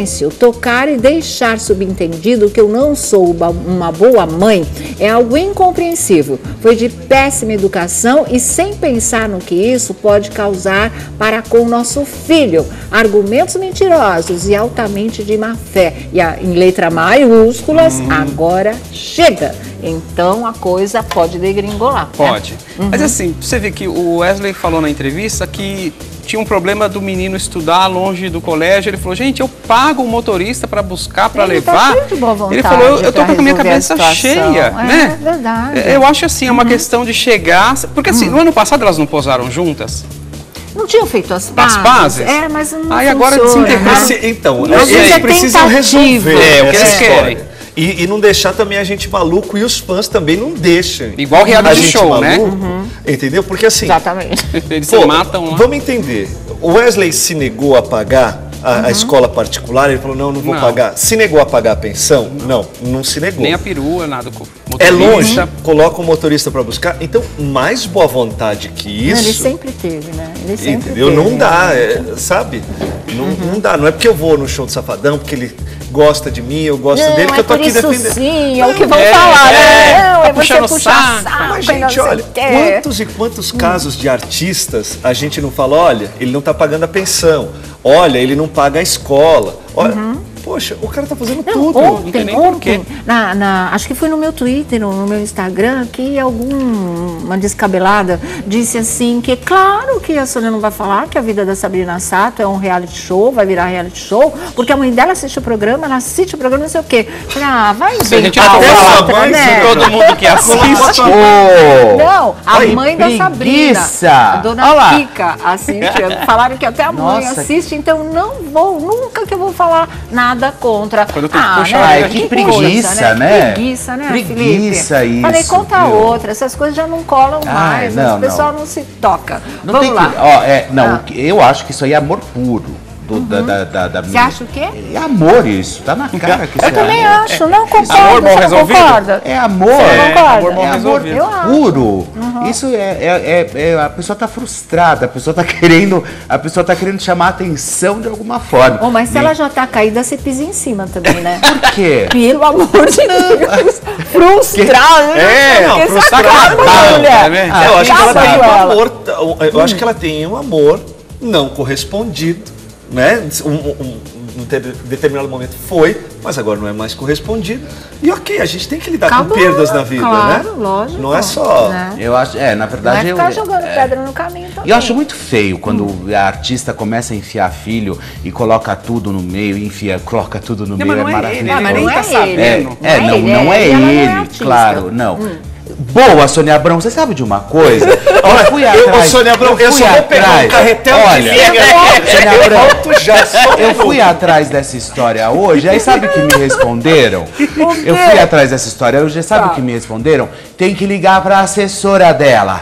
silêncio, tocar e deixar subentendido que eu não sou uma boa mãe é algo incompreensível. Foi de péssima educação e sem pensar no que isso pode causar para com o nosso filho. Argumentos mentirosos e altamente de má fé. E a, em letra maiúsculas, uhum. agora chega. Então a coisa pode degringolar. Pode. Né? Uhum. Mas assim, você vê que o Wesley falou na entrevista que tinha um problema do menino estudar longe do colégio. Ele falou, gente, eu pago o motorista para buscar, para levar. Tá cheio de boa vontade. Ele falou, eu, eu tô com a minha cabeça a cheia, é, né? É verdade. Eu acho assim, é uma uhum. questão de chegar... Porque assim, uhum. no ano passado elas não posaram juntas? Não tinham feito as pazes? As pazes? É, mas não Aí funciona, agora desintegrou. né? Então, Às eles é precisam resolver é, o que essa eles história. querem. E, e não deixar também a gente maluco e os fãs também não deixam. Igual reality show, maluco, né? Uhum. Entendeu? Porque assim... Exatamente. Eles pô, se matam lá. Vamos entender. O Wesley se negou a pagar a, uhum. a escola particular, ele falou, não, não vou não. pagar. Se negou a pagar a pensão? Não, não se negou. Nem a perua, nada. É longe, coloca o motorista para buscar. Então, mais boa vontade que isso... Ele sempre teve, né? Ele sempre entendeu? teve. Não dá, é, sabe? Não, uhum. não dá. Não é porque eu vou no show do Safadão, porque ele gosta de mim, eu gosto não, dele, que é eu tô por aqui isso defendendo. Sim, é o que vão é, falar, é, né? Não, tá é você puxando puxar saco. saco. Mas, gente, olha, quantos e quantos casos de artistas a gente não fala, olha, ele não tá pagando a pensão, olha, ele não paga a escola, olha... Uhum. Poxa, o cara tá fazendo não, tudo. Ontem, não ontem na, na, acho que foi no meu Twitter ou no meu Instagram, que alguma descabelada disse assim que claro que a Sônia não vai falar que a vida da Sabrina Sato é um reality show, vai virar reality show, porque a mãe dela assiste o programa, ela assiste o programa, não sei o quê. Falei, ah, vai inventar outra, né? Todo mundo que assiste. Oh, não, a ai, mãe da preguiça. Sabrina, a dona Olá. Kika assiste. Falaram que até a mãe Nossa. assiste, então não vou, nunca que eu vou falar nada contra. Quando eu tenho que ah, puxar, né? ai, que preguiça, coisa, né? Preguiça, né, Preguiça Felipe? isso, Falei, conta viu? outra, essas coisas já não colam Ai, mais, não, o pessoal não. não se toca. Não Vamos tem lá. que, ó, é, não, Ah. eu acho que isso aí é amor puro. Do, da, da, da, da Você minha- acha o quê? É amor isso, tá na cara que isso Eu é também amor. acho, não concordo, amor mal você não resolvido? concorda? É amor, Você não é, concorda? amor mal é amor resolvido. Eu acho. puro. Isso é, é, é- é- a pessoa tá frustrada, a pessoa tá querendo, a pessoa tá querendo chamar a atenção de alguma forma. Oh, mas se E- ela já tá caída, você pisa em cima também, né? Por quê? Pelo amor de Deus. Frustrada. É, Porque não, você frustrada. acaba com a Não, mulher. é mesmo. Ah, eu acho que ela acaba tem com um ela. amor, eu acho que ela tem um amor não correspondido, né? Um, um, um ter- determinado momento foi, mas agora não é mais correspondido. E ok, a gente tem que lidar Acabou, com perdas na vida, claro, né? lógico. Não é só. Né? Eu acho, é, na Não verdade é ficar eu, jogando é, pedra no caminho também. eu acho muito feio quando a artista começa a enfiar filho e coloca tudo no meio, enfia, coloca tudo no Não, meio, mas não é é maravilhoso. ele, Ah, mas ele não nem é tá ele. sabendo. É, não, não é ele, ela não é ele, artista. claro, não. Boa, Sônia Abrão, você sabe de uma coisa? Olha, eu fui eu, atrás. Sônia Abrão, eu, eu fui só vou pegar atrás. um carretel Olha, que liga. Sônia Eu Abrão, volto já, só um eu fui minuto. atrás dessa história hoje, aí sabe o que me responderam? Eu fui atrás dessa história hoje, sabe o Tá. que me responderam? Tem que ligar pra assessora dela.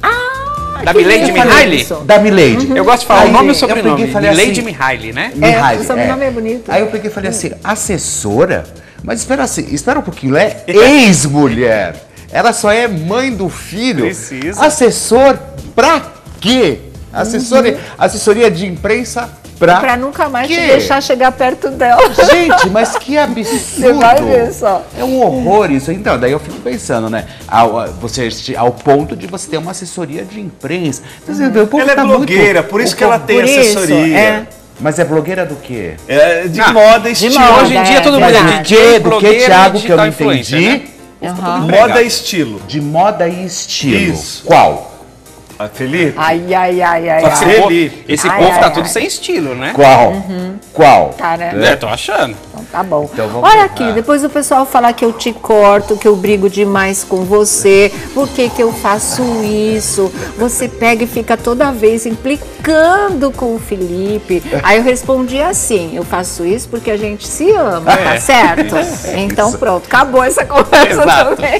Da Milady eu falei Mihaly? isso. Da Milady. Eu gosto de falar Aí o nome e o eu sobrenome. peguei e falei Milady assim, Mihaly, né? Mihaly, o sobrenome é bonito. Aí eu peguei e falei assim, assessora? Mas espera assim, espera um pouquinho, ela é ex-mulher. Ela só é mãe do filho. Precisa. Assessor pra quê? Assessoria, assessoria de imprensa pra Pra nunca mais quê? te deixar chegar perto dela. Gente, mas que absurdo! Você vai ver só. É um horror isso. Então, daí eu fico pensando, né? Ao, você, ao ponto de você ter uma assessoria de imprensa. Uhum. O povo Ela é tá blogueira, muito- por isso o que ela povo- tem Por isso, assessoria. é. Mas é blogueira do quê? É de Ah, moda, estilo. moda, Hoje em dia é, todo mundo verdade. é Do D J, que, do que, blogueira, Thiago, que eu não digital influencer, entendi? né? Aham. Moda e estilo. De moda e estilo. Isso. Qual? Ah, Felipe? Ai, ai, ai, ai, Esse, ai. povo, Felipe. esse Ai, povo ai, tá ai. tudo sem estilo, né? Qual? Qual? Tá, né? É, tô achando. Então tá bom. Então vamos Olha lá. aqui, depois o pessoal falar que eu te corto, que eu brigo demais com você, por que que eu faço isso? Você pega e fica toda vez implicando com o Felipe. Aí eu respondi assim, eu faço isso porque a gente se ama, É. tá certo? Então pronto, acabou essa conversa Exato. também.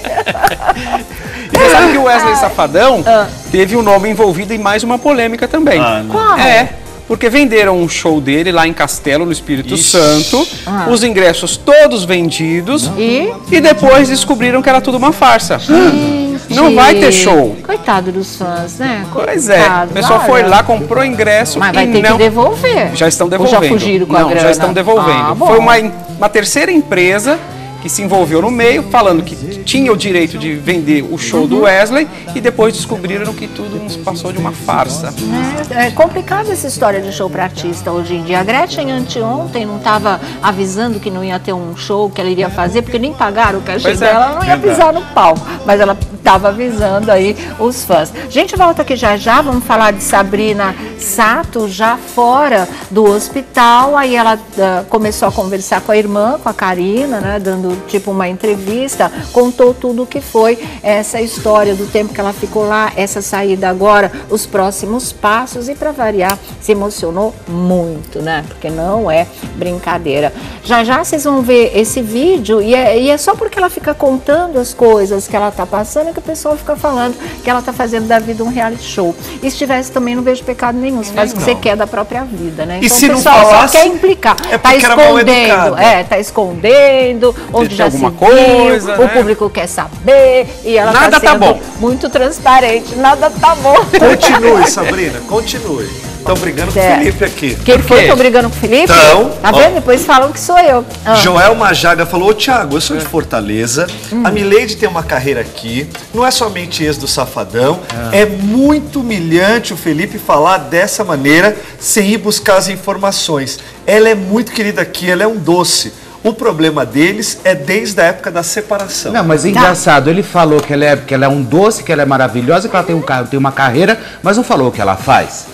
E você sabe que o Wesley Safadão teve o nome envolvido em mais uma polêmica também. Ah, não. Qual? É, porque venderam um show dele lá em Castelo, no Espírito Ixi. Santo, Ah. os ingressos todos vendidos E? e depois descobriram que era tudo uma farsa. Gente, não vai ter show. Coitado dos fãs, né? Pois é, Coitado, o pessoal olha. foi lá, comprou ingresso Mas e vai ter não... que devolver. Já estão Ou devolvendo. já fugiram com a não, grana? já estão devolvendo. Ah, bom. Foi uma, uma terceira empresa que se envolveu no meio, falando que tinha o direito de vender o show do Wesley e depois descobriram que tudo nos passou de uma farsa. É, é complicado essa história de show para artista hoje em dia. A Gretchen anteontem não estava avisando que não ia ter um show que ela iria fazer, porque nem pagaram o cachê Pois é, dela, ela não ia verdade. pisar no palco, mas ela estava avisando aí os fãs. A gente volta aqui já já, vamos falar de Sabrina Sato, já fora do hospital, aí ela uh, começou a conversar com a irmã, com a Karina, né, dando tipo uma entrevista, contou tudo o que foi essa história do tempo que ela ficou lá, essa saída agora, os próximos passos e, para variar, se emocionou muito, né? Porque não é brincadeira. Já já vocês vão ver esse vídeo e é, e é só porque ela fica contando as coisas que ela tá passando que o pessoal fica falando que ela tá fazendo da vida um reality show. E se tivesse também, não vejo pecado nenhum, você faz o que você quer da própria vida, né? E Então se o não pessoal falasse, só quer implicar, é tá porque era mal escondendo, educada. é, tá escondendo, onde Tem já alguma se coisa, viu, né? o público quer saber e ela Nada tá tá sendo bom. muito transparente, nada tá bom. Continue, Sabrina, continue. Estão brigando com o É. Felipe aqui. Quem Por foi? quê? Tô brigando com o Felipe? Então, tá ó. vendo? Depois falam que sou eu. Ah. Joel Majaga falou, ô Thiago, eu sou de Fortaleza, a Mileide tem uma carreira aqui, não é somente ex do Safadão, é muito humilhante o Felipe falar dessa maneira, sem ir buscar as informações. Ela é muito querida aqui, ela é um doce. O problema deles é desde a época da separação. Não, mas é engraçado, ele falou que ela, é, que ela é um doce, que ela é maravilhosa, que ela tem, um, ca- tem uma carreira, mas não falou o que ela faz.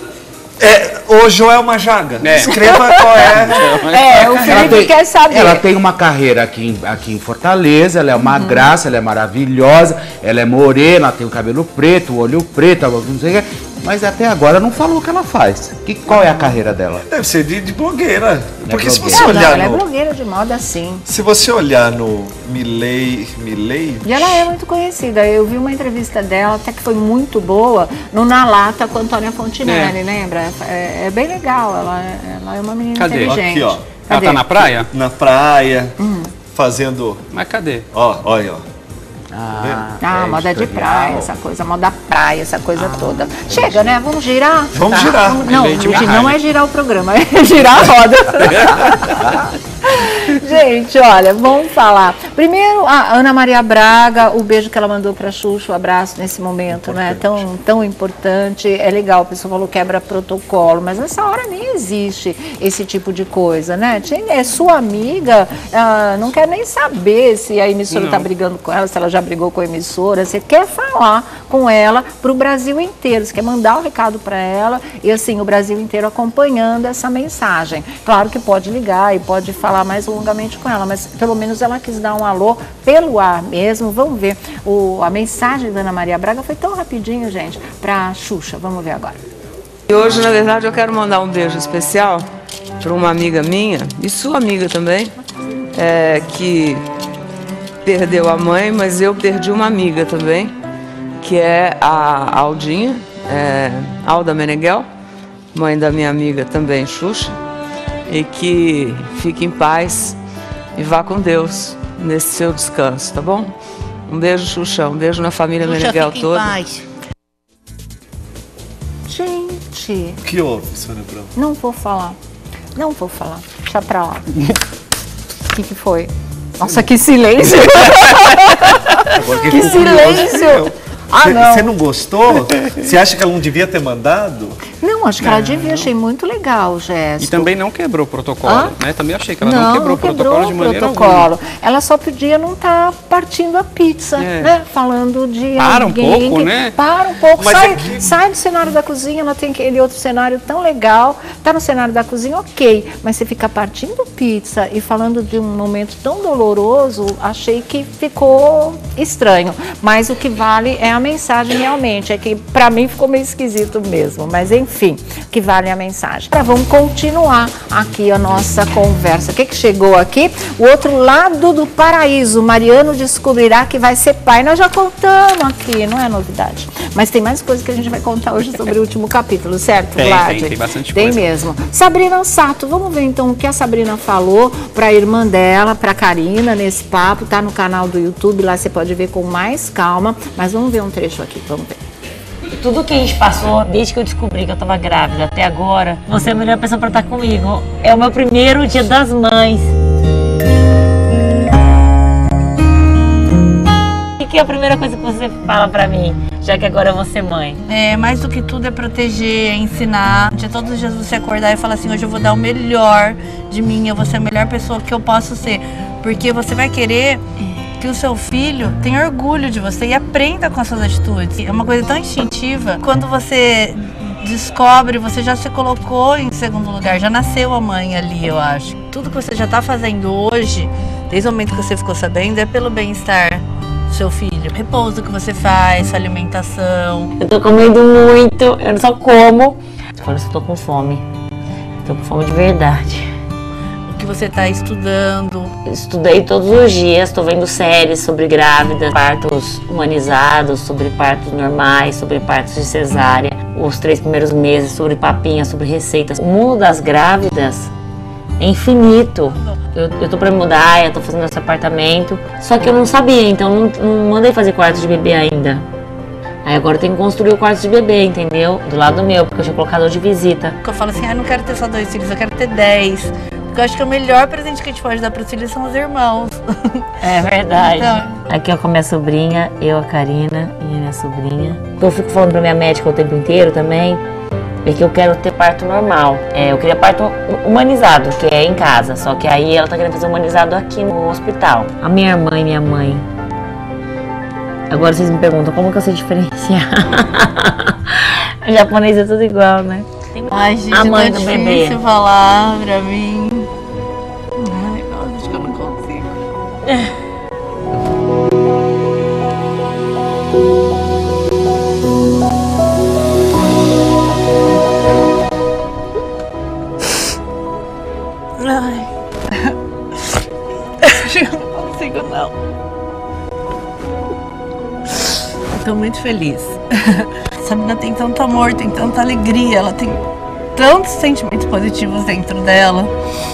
É, ô Joel Majaga, É. escreva qual é. É, o Ela Felipe tem, quer saber. ela tem uma carreira aqui em, aqui em Fortaleza, ela é uma graça, ela é maravilhosa, ela é morena, ela tem o cabelo preto, o olho preto, não sei o que, mas até agora não falou o que ela faz. Que, qual é a carreira dela? Deve ser de, de blogueira. Porque se blogueira. você Não, não, olhar ela é no. blogueira de moda, sim. Se você olhar no Milei. Milei. E ela é muito conhecida. Eu vi uma entrevista dela, até que foi muito boa, no Na Lata com a Antônia Fontinelli, É. lembra? É, é bem legal, ela é, ela é uma menina Cadê? inteligente. Aqui, ó. Ela Cadê? tá na praia? Na praia, fazendo. Mas cadê? Ó, olha, ó. Ah, Ah, é moda de editorial. praia, essa coisa, moda praia, essa coisa toda. Chega, né? Vamos girar? Vamos girar. Não, Leite Luigi, Mahalli. não é girar o programa, é girar a roda. Gente, olha, vamos falar. Primeiro, a Ana Maria Braga, o beijo que ela mandou para Xuxa, o abraço nesse momento, né? Tão, tão importante. É legal, o pessoal falou quebra protocolo, mas nessa hora nem existe esse tipo de coisa, né? Tinha- É sua amiga, ah, não quer nem saber se a emissora Não. está brigando com ela, se ela já brigou com a emissora. Você quer falar com ela para o Brasil inteiro, você quer mandar o recado para ela e assim, o Brasil inteiro acompanhando essa mensagem. Claro que pode ligar e pode falar mais longamente com ela, mas pelo menos ela quis dar um alô pelo ar mesmo. Vamos ver, o, a mensagem da Ana Maria Braga foi tão rapidinho, gente, para a Xuxa. Vamos ver agora. E hoje, na verdade, eu quero mandar um beijo especial para uma amiga minha, e sua amiga também, é, que perdeu a mãe, mas eu perdi uma amiga também, que é a Aldinha, é, Alda Meneghel, mãe da minha amiga também, Xuxa, e que fique em paz e vá com Deus nesse seu descanso, tá bom? Um beijo, Xuxa, um beijo na família Xuxa, Meneghel fique em toda. paz. Gente, O que houve, Sônia Abrão? não vou falar, não vou falar, deixa pra lá. O que, que foi? Nossa, que silêncio! Que silêncio! Ah, não. Você não gostou? Você acha que ela não devia ter mandado? Não, acho que ela devia, achei muito legal o gesto. E também não quebrou o protocolo, Hã? né? Também achei que ela não, quebrou o protocolo quebrou de o maneira protocolo. alguma. Ela só podia não estar partindo a pizza, É. né? Falando de Para um alguém pouco, que- né? Para um pouco, Mas sai, é que- sai do cenário da cozinha, ela tem aquele outro cenário tão legal. Tá no cenário da cozinha, ok. Mas você fica partindo pizza e falando de um momento tão doloroso, achei que ficou estranho. Mas o que vale é a mensagem realmente. É que pra mim ficou meio esquisito mesmo. Mas enfim, assim que vale a mensagem. Agora vamos continuar aqui a nossa conversa. O que que chegou aqui? O outro lado do paraíso. Mariano descobrirá que vai ser pai. Nós já contamos aqui, não é novidade. Mas tem mais coisas que a gente vai contar hoje sobre o último capítulo, certo, tem, Vlad? Tem, tem bastante tem coisa. Tem mesmo. Sabrina Sato, vamos ver então o que a Sabrina falou para a irmã dela, para a Karina, nesse papo. Tá no canal do YouTube, lá você pode ver com mais calma. Mas vamos ver um trecho aqui, vamos ver. Tudo que a gente passou, desde que eu descobri que eu tava grávida até agora, você é a melhor pessoa para estar comigo. É o meu primeiro Dia das Mães. O que é a primeira coisa que você fala pra mim, já que agora eu vou ser mãe? É, mais do que tudo é proteger, é ensinar. De todos os dias você acordar e falar assim, hoje eu vou dar o melhor de mim, eu vou ser a melhor pessoa que eu posso ser. Porque você vai querer que o seu filho tenha orgulho de você e aprenda com as suas atitudes. É uma coisa tão instintiva. Quando você descobre, você já se colocou em segundo lugar, já nasceu a mãe ali, eu acho. Tudo que você já tá fazendo hoje, desde o momento que você ficou sabendo, é pelo bem-estar do seu filho. Repouso que você faz, sua alimentação. Eu tô comendo muito, eu só como quando eu tô com fome. Tô com fome de verdade. O que você tá estudando. Estudei todos os dias, tô vendo séries sobre grávidas, partos humanizados, sobre partos normais, sobre partos de cesárea, os três primeiros meses, sobre papinha, sobre receitas. O mundo das grávidas é infinito. Eu, eu tô pra mudar, eu tô fazendo esse apartamento, só que eu não sabia, então não, não mandei fazer quarto de bebê ainda. Aí agora eu tenho que construir o quarto de bebê, entendeu? Do lado meu, porque eu tinha colocado de visita. Eu falo assim, ah, eu não quero ter só dois filhos, eu quero ter dez. Porque eu acho que o melhor presente que a gente pode dar pros filhos são os irmãos. É verdade. Então... Aqui ó, com a minha sobrinha, eu, a Karina e a minha sobrinha. Eu fico falando pra minha médica o tempo inteiro também, é que eu quero ter parto normal. É, eu queria parto humanizado, que é em casa. Só que aí ela tá querendo fazer humanizado aqui no hospital. A minha irmã e minha mãe. Agora vocês me perguntam como que eu sei diferenciar. O japonês é tudo igual, né? Ai, gente, a mãe é do difícil bebê. falar pra mim. Ai, nossa, acho que eu não consigo. Ai. Eu não consigo, não. Eu tô muito feliz. A Sabrina tem tanto amor, tem tanta alegria, ela tem tantos sentimentos positivos dentro dela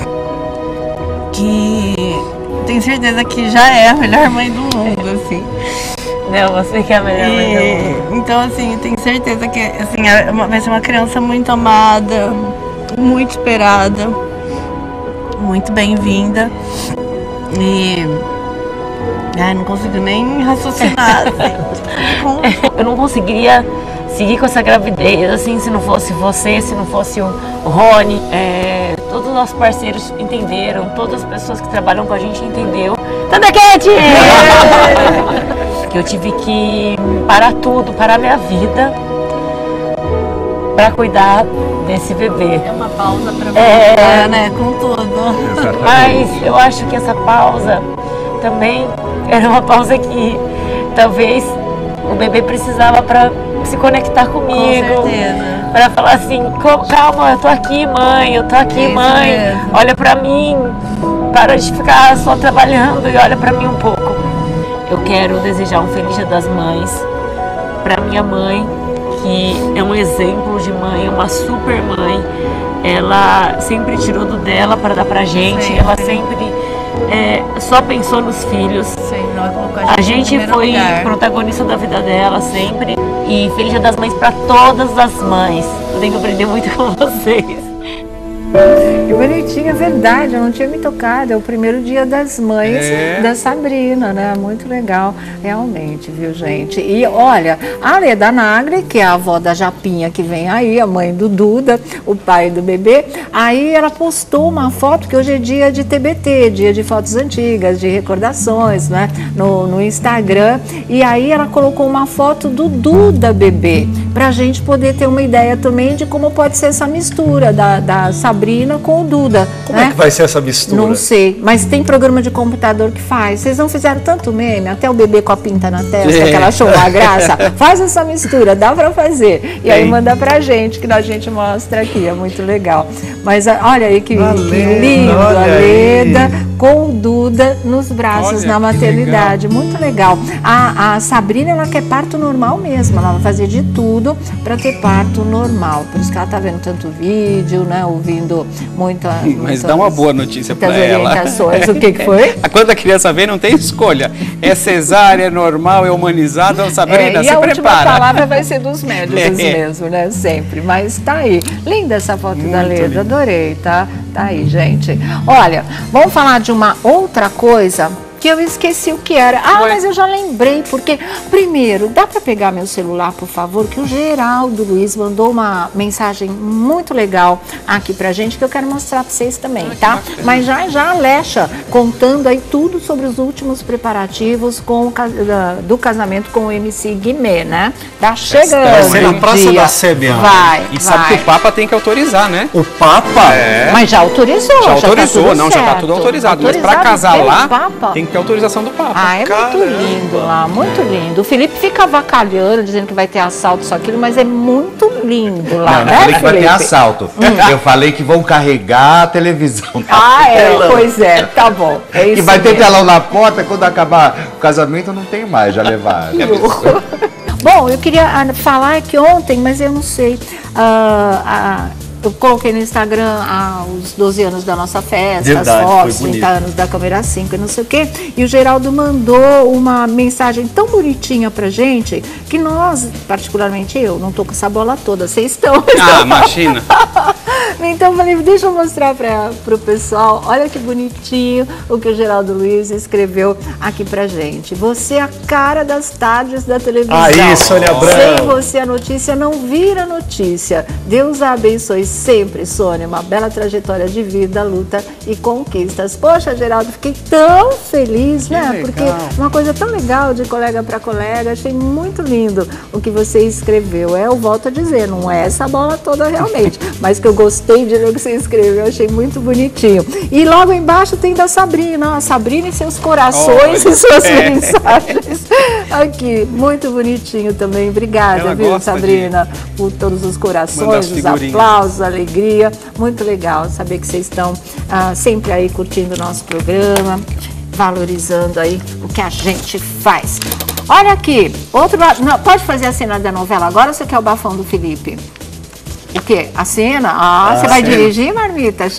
que tenho certeza que já é a melhor mãe do mundo, assim. Não, você que é a melhor e, mãe do mundo. Então, assim, tenho certeza que assim, é uma, vai ser uma criança muito amada, muito esperada, muito bem-vinda. E ai, não consigo nem raciocinar. Assim. Eu não conseguiria seguir com essa gravidez, assim, se não fosse você, se não fosse o Rony. É, todos os nossos parceiros entenderam, todas as pessoas que trabalham com a gente entendeu. Tandaquete! Que eu tive que parar tudo, parar minha vida pra cuidar desse bebê. É uma pausa pra é... voltar, né? Com tudo. Exatamente. Mas eu acho que essa pausa também era uma pausa que talvez o bebê precisava pra se conectar comigo. Com certeza. Pra falar assim, calma, eu tô aqui, mãe, eu tô aqui, Isso mãe. mesmo. Olha pra mim, para de ficar só trabalhando e olha pra mim um pouco. Eu quero desejar um Feliz Dia das Mães pra minha mãe, que é um exemplo de mãe, uma super mãe. Ela sempre tirou do dela para dar pra gente, Sempre. ela sempre é, só pensou nos filhos. Sim, ela colocou A gente em primeiro foi lugar. protagonista da vida dela sempre. E Feliz Dia das Mães para todas as mães. Eu tenho que aprender muito com vocês. Que bonitinho, é verdade, eu não tinha me tocado. É o primeiro Dia das Mães É. da Sabrina, né? Muito legal, realmente, viu, gente? E olha, a Leda Nagre, que é a avó da Japinha que vem aí, a mãe do Duda, o pai do bebê, aí ela postou uma foto, que hoje é dia de T B T, dia de fotos antigas, de recordações, né? No, no Instagram. E aí ela colocou uma foto do Duda bebê, pra gente poder ter uma ideia também de como pode ser essa mistura da, da Sabrina com o Duda. Como né? é que vai ser essa mistura? Não sei, mas tem programa de computador que faz. Vocês não fizeram tanto meme, até o bebê com a pinta na testa, É. que ela achou uma graça. Faz essa mistura, dá pra fazer. E aí Tem. manda pra gente, que a gente mostra aqui, é muito legal. Mas a- olha aí que, que Aleda, lindo, olha a aí. Leda com o Duda nos braços Olha, na que maternidade. Muito legal. A, a Sabrina, ela quer parto normal mesmo, ela vai fazer de tudo para ter parto normal. Por isso que ela tá vendo tanto vídeo, né, ouvindo muita, Mas muitas, dá uma boa notícia para muitas ela. orientações. O que que foi? Quando a criança vem, não tem escolha. É cesárea, é normal, é humanizada. Sabrina, É, e se a última prepara. palavra vai ser dos médicos É. mesmo, né? Sempre. Mas tá aí. Linda essa foto da Leda, adorei, tá? Tá aí, gente. Olha, vamos falar de uma outra coisa que eu esqueci o que era. Ah, Ué. mas eu já lembrei, porque, primeiro, dá para pegar meu celular, por favor, que o Geraldo Luiz mandou uma mensagem muito legal aqui pra gente, que eu quero mostrar pra vocês também, tá? Mas já já a Lecha contando aí tudo sobre os últimos preparativos com o, cas- da- do casamento com o M C Guimê, né? Tá chegando. Vai ser na o Praça dia. da Sé mesmo. Vai, E sabe vai. que o Papa tem que autorizar, né? O Papa? É. Mas já autorizou. Já tá autorizou, tudo não, já tá certo. tudo autorizado. Mas para Autorizado casar pelo lá, Papa. tem que ter autorização do Papa. Ah, é Caramba. muito lindo lá, muito lindo. O Felipe fica avacalhando, dizendo que vai ter assalto, isso, aquilo, mas é muito lindo lá, Não, não né, falei que vai ter Felipe? assalto. Eu falei que vão carregar a televisão. Ah, é, Telão. pois é, tá bom. É isso Que vai ter mesmo. telão na porta, quando acabar o casamento não tem mais, já levaram. Bom, eu queria ah, falar que ontem, mas eu não sei, ah, ah, eu coloquei no Instagram ah, os doze anos da nossa festa, Verdade, as foi fotos, bonito. trinta anos da câmera cinco e não sei o quê. E o Geraldo mandou uma mensagem tão bonitinha pra gente, que nós, particularmente eu, não tô com essa bola toda, vocês estão. Ah, imagina. Então eu falei, deixa eu mostrar para o pessoal. Olha que bonitinho o que o Geraldo Luiz escreveu aqui pra gente. Você é a cara das tardes da televisão. Aí, Sônia Sem Abrão. você a notícia não vira notícia. Deus a abençoe sempre, Sônia. Uma bela trajetória de vida, luta e conquistas. Poxa, Geraldo, fiquei tão feliz, né? legal. Porque uma coisa tão legal de colega para colega. Achei muito lindo o que você escreveu. É, eu volto a dizer, não é essa bola toda realmente, mas que eu gostei de ler o que você escreveu, achei muito bonitinho. E logo embaixo tem da Sabrina, a Sabrina e seus corações Olha, e suas é. mensagens. Aqui, muito bonitinho também. Obrigada, Ela viu, gosta Sabrina, por todos os Mandar corações, as os figurinhas. aplausos, a alegria. Muito legal saber que vocês estão ah, sempre aí curtindo o nosso programa, valorizando aí o que a gente faz. Olha aqui, outro. Não, pode fazer a cena da novela agora ou você quer o bafão do Felipe? O quê? A cena? Ah, você vai cena. dirigir, Marmitas?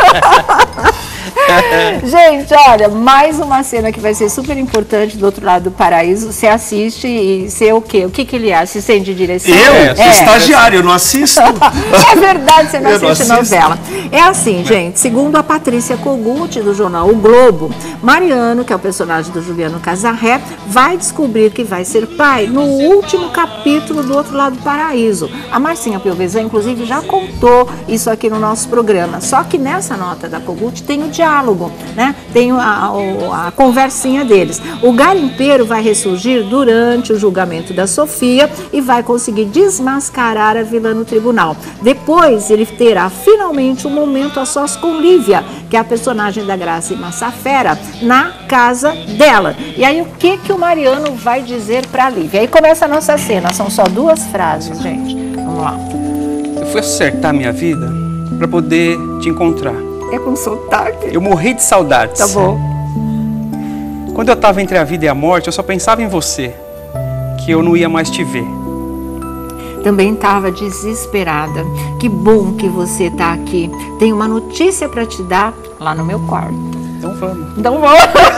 Gente, olha, mais uma cena que vai ser super importante do outro lado do paraíso. Você assiste e você o quê? O que, que ele assiste de direção? Eu? Sou É. estagiário, eu não assisto. É verdade, você não Eu não assiste assisto. novela. É assim, gente, segundo a Patrícia Kogut, do jornal O Globo, Mariano, que é o personagem do Juliano Casarré, vai descobrir que vai ser pai no último capítulo do Outro Lado do Paraíso. A Marcinha Piovesan, inclusive, já contou isso aqui no nosso programa. Só que nessa nota da Kogut tem o diálogo, né? Tem a, a, a conversinha deles. O garimpeiro vai ressurgir durante o julgamento da Sofia e vai conseguir desmascarar a vilã no tribunal. Depois, ele terá finalmente um momento a sós com Lívia, que é a personagem da Graça Massafera, na casa dela. E aí, o que, que o Mariano vai dizer para Lívia? Aí começa a nossa cena, são só duas frases, gente. Vamos lá. Eu fui acertar minha vida para poder te encontrar. É com sotaque? Eu morri de saudades. Tá bom. Quando eu estava entre a vida e a morte, eu só pensava em você, que eu não ia mais te ver. Também estava desesperada. Que bom que você está aqui. Tenho uma notícia para te dar lá no meu quarto. Então vamos. Então vou.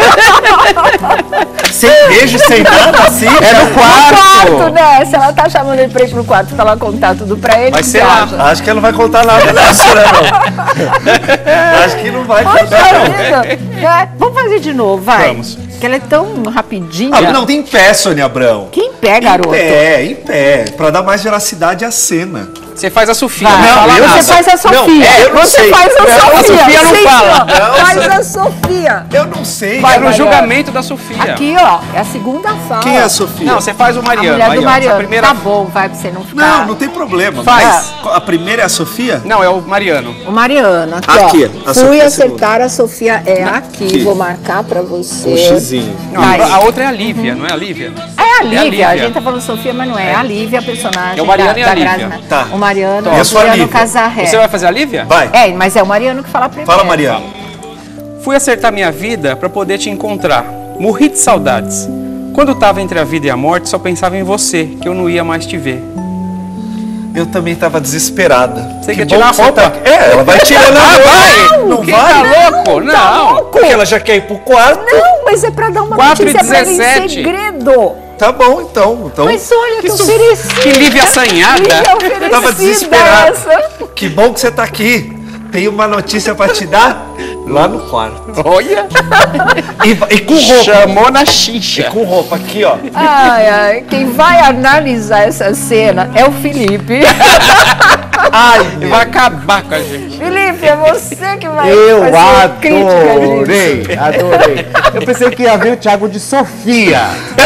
Sem beijo, sem nada assim. É no quarto! quarto, né? Se ela tá chamando ele pra ir pro quarto pra ela contar tudo pra ele, Vai você ser lá. acha? Acho que ela não vai contar nada nessa, né, não? Acho que não vai Poxa contar, não. vida. É, vamos fazer de novo, vai. Vamos. Que ela é tão rapidinha. Ah, não, tem em pé, Sônia Abrão. Que em pé, garoto? Em pé, em pé. Pra dar mais veracidade à cena. Você faz a Sofia. Vai, Não, fala eu você nada. faz a Sofia. Não, é, eu não você sei. faz a Não, Sofia. a Sofia não Sim, fala. ó, Não, faz você- a Sofia. Eu não sei. Vai, Era o Mariano. julgamento da Sofia. Aqui, ó, é a segunda fala. Quem é a Sofia? Não, você faz o A Mariano. mulher Aí, do ó, Mariano. essa primeira... Tá bom, vai pra você não ficar. Não, não tem problema. Faz. Mas a primeira é a Sofia? Não, é o Mariano. O Mariano, aqui, Aqui, ó. a Fui Sofia é acertar a Sofia. É aqui. Aqui. Vou marcar pra você. Um xizinho. Não, Vai. a outra é a Lívia, não é a Lívia? É a Lívia. Lívia. A gente tá falando Sofia, mas não é. A Lívia, a personagem É o Mariano da, e a da Lívia. Grazi. Tá. O Mariano E a é o sua Juliano Lívia? Casarré. Você vai fazer a Lívia? Vai. É, mas é o Mariano que fala primeiro. Fala, Mariano. Fui acertar minha vida para poder te encontrar. Morri de saudades. Quando estava entre a vida e a morte, só pensava em você, que eu não ia mais te ver. Eu também tava desesperada. Você Que quer bom tirar a que você roupa? tá- É, ela vai tirando a Ah, roupa. vai! Não Quem vai? tá louco? Não. Porque ela já quer ir pro quarto. Não, mas é pra dar uma quatro e notícia pra ele em dezessete. segredo. Tá bom, então. então Mas olha que, Que su- oferecida. que Lívia assanhada. Lívia oferecida tava desesperada. essa. Que bom que você tá aqui. Tem uma notícia pra te dar lá no quarto. Olha, E, e com roupa. chamou na E xixa. com roupa aqui, ó. Ai, ai, quem vai analisar essa cena é o Felipe. Ai, Ele vai acabar com a gente. Felipe, é você que vai Eu fazer crítica adorei, disso. adorei. Eu pensei que ia ver o Thiago de Sofia.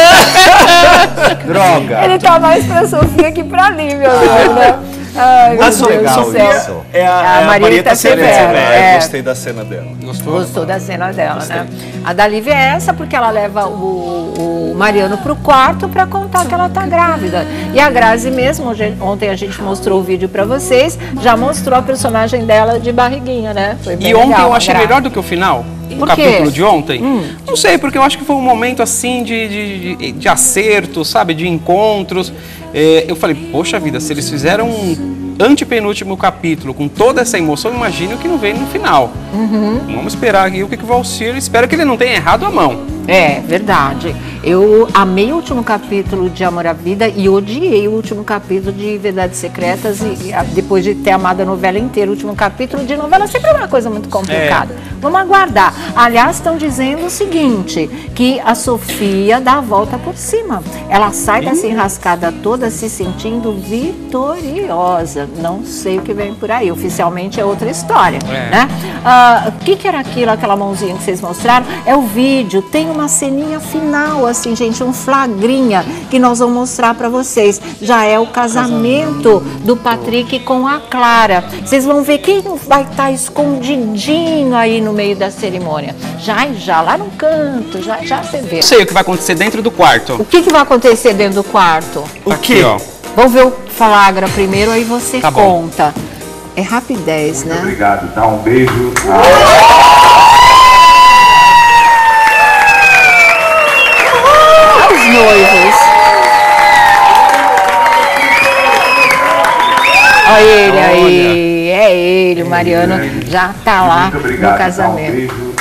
Droga. Ele tá mais pra Sofia que pra Lívia, né? Ai, meu a Deus Sofia, do Sofia céu. é a, A é a Marieta Marieta Severo. Severo, É, é. Gostei da cena dela. Gostou da cena dela, né? A da Lívia é essa porque ela leva o, o Mariano pro quarto pra contar que ela tá grávida. E a Grazi mesmo, hoje- ontem a gente mostrou o vídeo pra vocês, já mostrou a personagem dela de barriguinha, né? Foi bem E ontem legal, eu a achei Grazi. melhor do que o final. O Por quê? capítulo de ontem. Não sei, porque eu acho que foi um momento assim de, de, de, de acerto, sabe? De encontros. É, eu falei, poxa vida, se eles fizeram um antepenúltimo capítulo com toda essa emoção, imagino que não veio no final. Vamos esperar aqui o que, que o Valcir... Espero que ele não tenha errado a mão. É, verdade. Eu amei o último capítulo de Amor à Vida e odiei o último capítulo de Verdades Secretas e, e a- depois de ter amado a novela inteira, o último capítulo de novela sempre é uma coisa muito complicada. Vamos aguardar. Aliás, estão dizendo o seguinte, que a Sofia dá a volta por cima. Ela sai dessa enrascada toda se sentindo vitoriosa. Não sei o que vem por aí. Oficialmente é outra história, É. né? Ah, o que, que era aquilo, aquela mãozinha que vocês mostraram? É o vídeo, tem uma ceninha final, assim, gente, um flagrinha que nós vamos mostrar pra vocês. Já é o casamento do Patrick com a Clara. Vocês vão ver quem vai estar escondidinho aí no meio da cerimônia. Já, já, lá no canto, já, já você vê. Não sei o que vai acontecer dentro do quarto. O que, que vai acontecer dentro do quarto? O Aqui, quê? ó. Vamos ver o flagra primeiro, aí você Tá bom. conta. É rapidez, né? Obrigado, tá? Um beijo. Os noivos. Olha ele aí, é ele, o Mariano já tá lá Muito no obrigado, tá? Um casamento. beijo.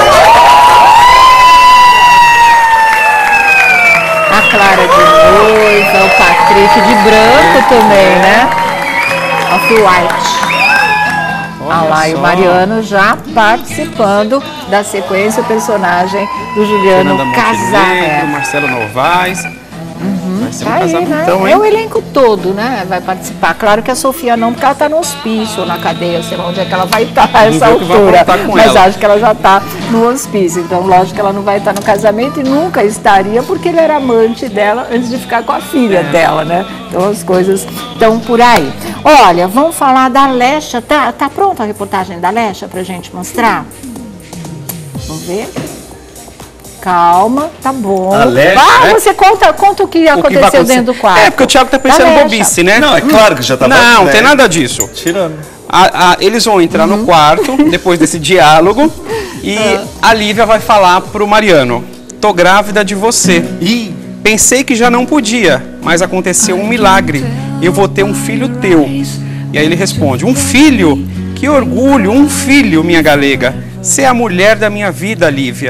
A Clara de noiva, o Patrick de branco também, né? Off-white. Olha lá, e o só. Mariano já participando da sequência, o personagem do Juliano Fernanda Casarré. Montenegro, Marcelo Novaes. Vai ser um Tá aí, né? casamentão, É hein? o elenco todo, né? Vai participar. Claro que a Sofia não, porque ela tá no hospício, ou na cadeia, sei lá onde é que ela vai estar a essa vê o que vai altura. aprontar com Mas ela. acho que ela já tá no hospício. Então, lógico que ela não vai estar no casamento e nunca estaria, porque ele era amante dela antes de ficar com a filha dela, né? Então as coisas estão por aí. Olha, vamos falar da Alexa. Tá, tá pronta a reportagem da Alexa pra gente mostrar? Vamos ver. Calma, tá bom. Alexa, ah, né? você conta, conta o que O que vai aconteceu acontecer- dentro do quarto. É, porque o Thiago tá pensando Alexa. bobice, né? Não, é claro que já tá Não, bom, não tem né? nada disso. Tirando. A- a- eles vão entrar Uhum. no quarto, depois desse diálogo, e Ah. a Lívia vai falar pro Mariano, tô grávida de você. Ih, Pensei que já não podia, mas aconteceu um milagre. Eu vou ter um filho teu. E aí ele responde, um filho? Que orgulho, um filho, minha galega. Você é a mulher da minha vida, Lívia.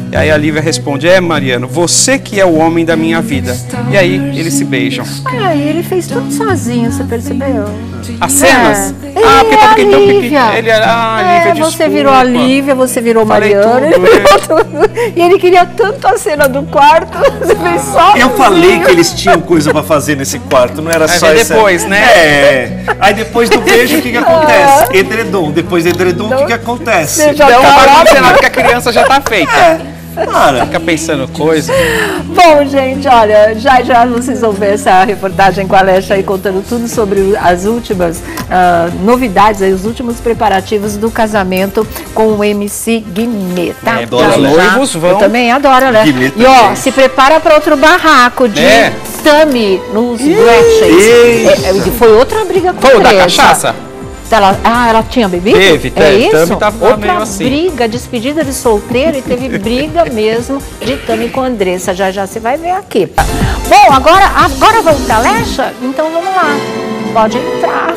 E aí a Lívia responde, é Mariano, você que é o homem da minha vida. E aí eles se beijam. Olha aí, ele fez tudo sozinho, você percebeu? As cenas? É. Ah, porque tá Ele é tão a pequeno. Lívia. Ele era, ah, É, Lívia, você desculpa. virou a Lívia, você virou Falei Mariano, tudo, ele é. virou tudo. E ele queria tanto a cena do quarto, você fez só. Eu falei que eles tinham coisa pra fazer nesse quarto, não era Vai só ver essa... depois, né? É. Aí depois do beijo, o que que acontece? Edredom. Depois do edredom, o que que acontece? Você já Então, tá para lá. no cenário que a criança já tá feita. Cara, Fica pensando coisa. Bom, gente, olha, já já vocês vão ver essa reportagem com a Alexa aí contando tudo sobre as últimas ah, novidades, aí, os últimos preparativos do casamento com o M C Guimê, tá? É, adoro Já, a já. Alexa. Noivos vão- Eu também adoro, né? Guimê E ó, também. se prepara para outro barraco de É. Tami nos Gretchens. Eita. É, é, foi outra briga com Foi o da Andressa. cachaça? Ela, ah, ela tinha bebido? Teve, é teve. isso? Tami tava Outra meio assim. briga, despedida de solteiro e teve briga mesmo de Tami com Andressa. Já já você vai ver aqui. Bom, agora, agora vamos pra Lecha? Então vamos lá. Pode entrar.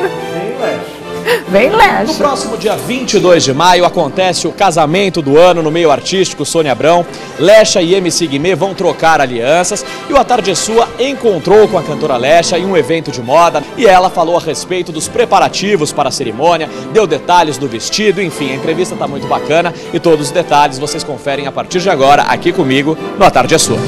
Vem, No Lecha. próximo dia vinte e dois de maio acontece o casamento do ano no meio artístico Sônia Abrão. Lecha e M C Guimê vão trocar alianças e o A Tarde é Sua encontrou com a cantora Lecha em um evento de moda e ela falou a respeito dos preparativos para a cerimônia, deu detalhes do vestido, enfim, a entrevista tá muito bacana e todos os detalhes vocês conferem a partir de agora aqui comigo no A Tarde é Sua.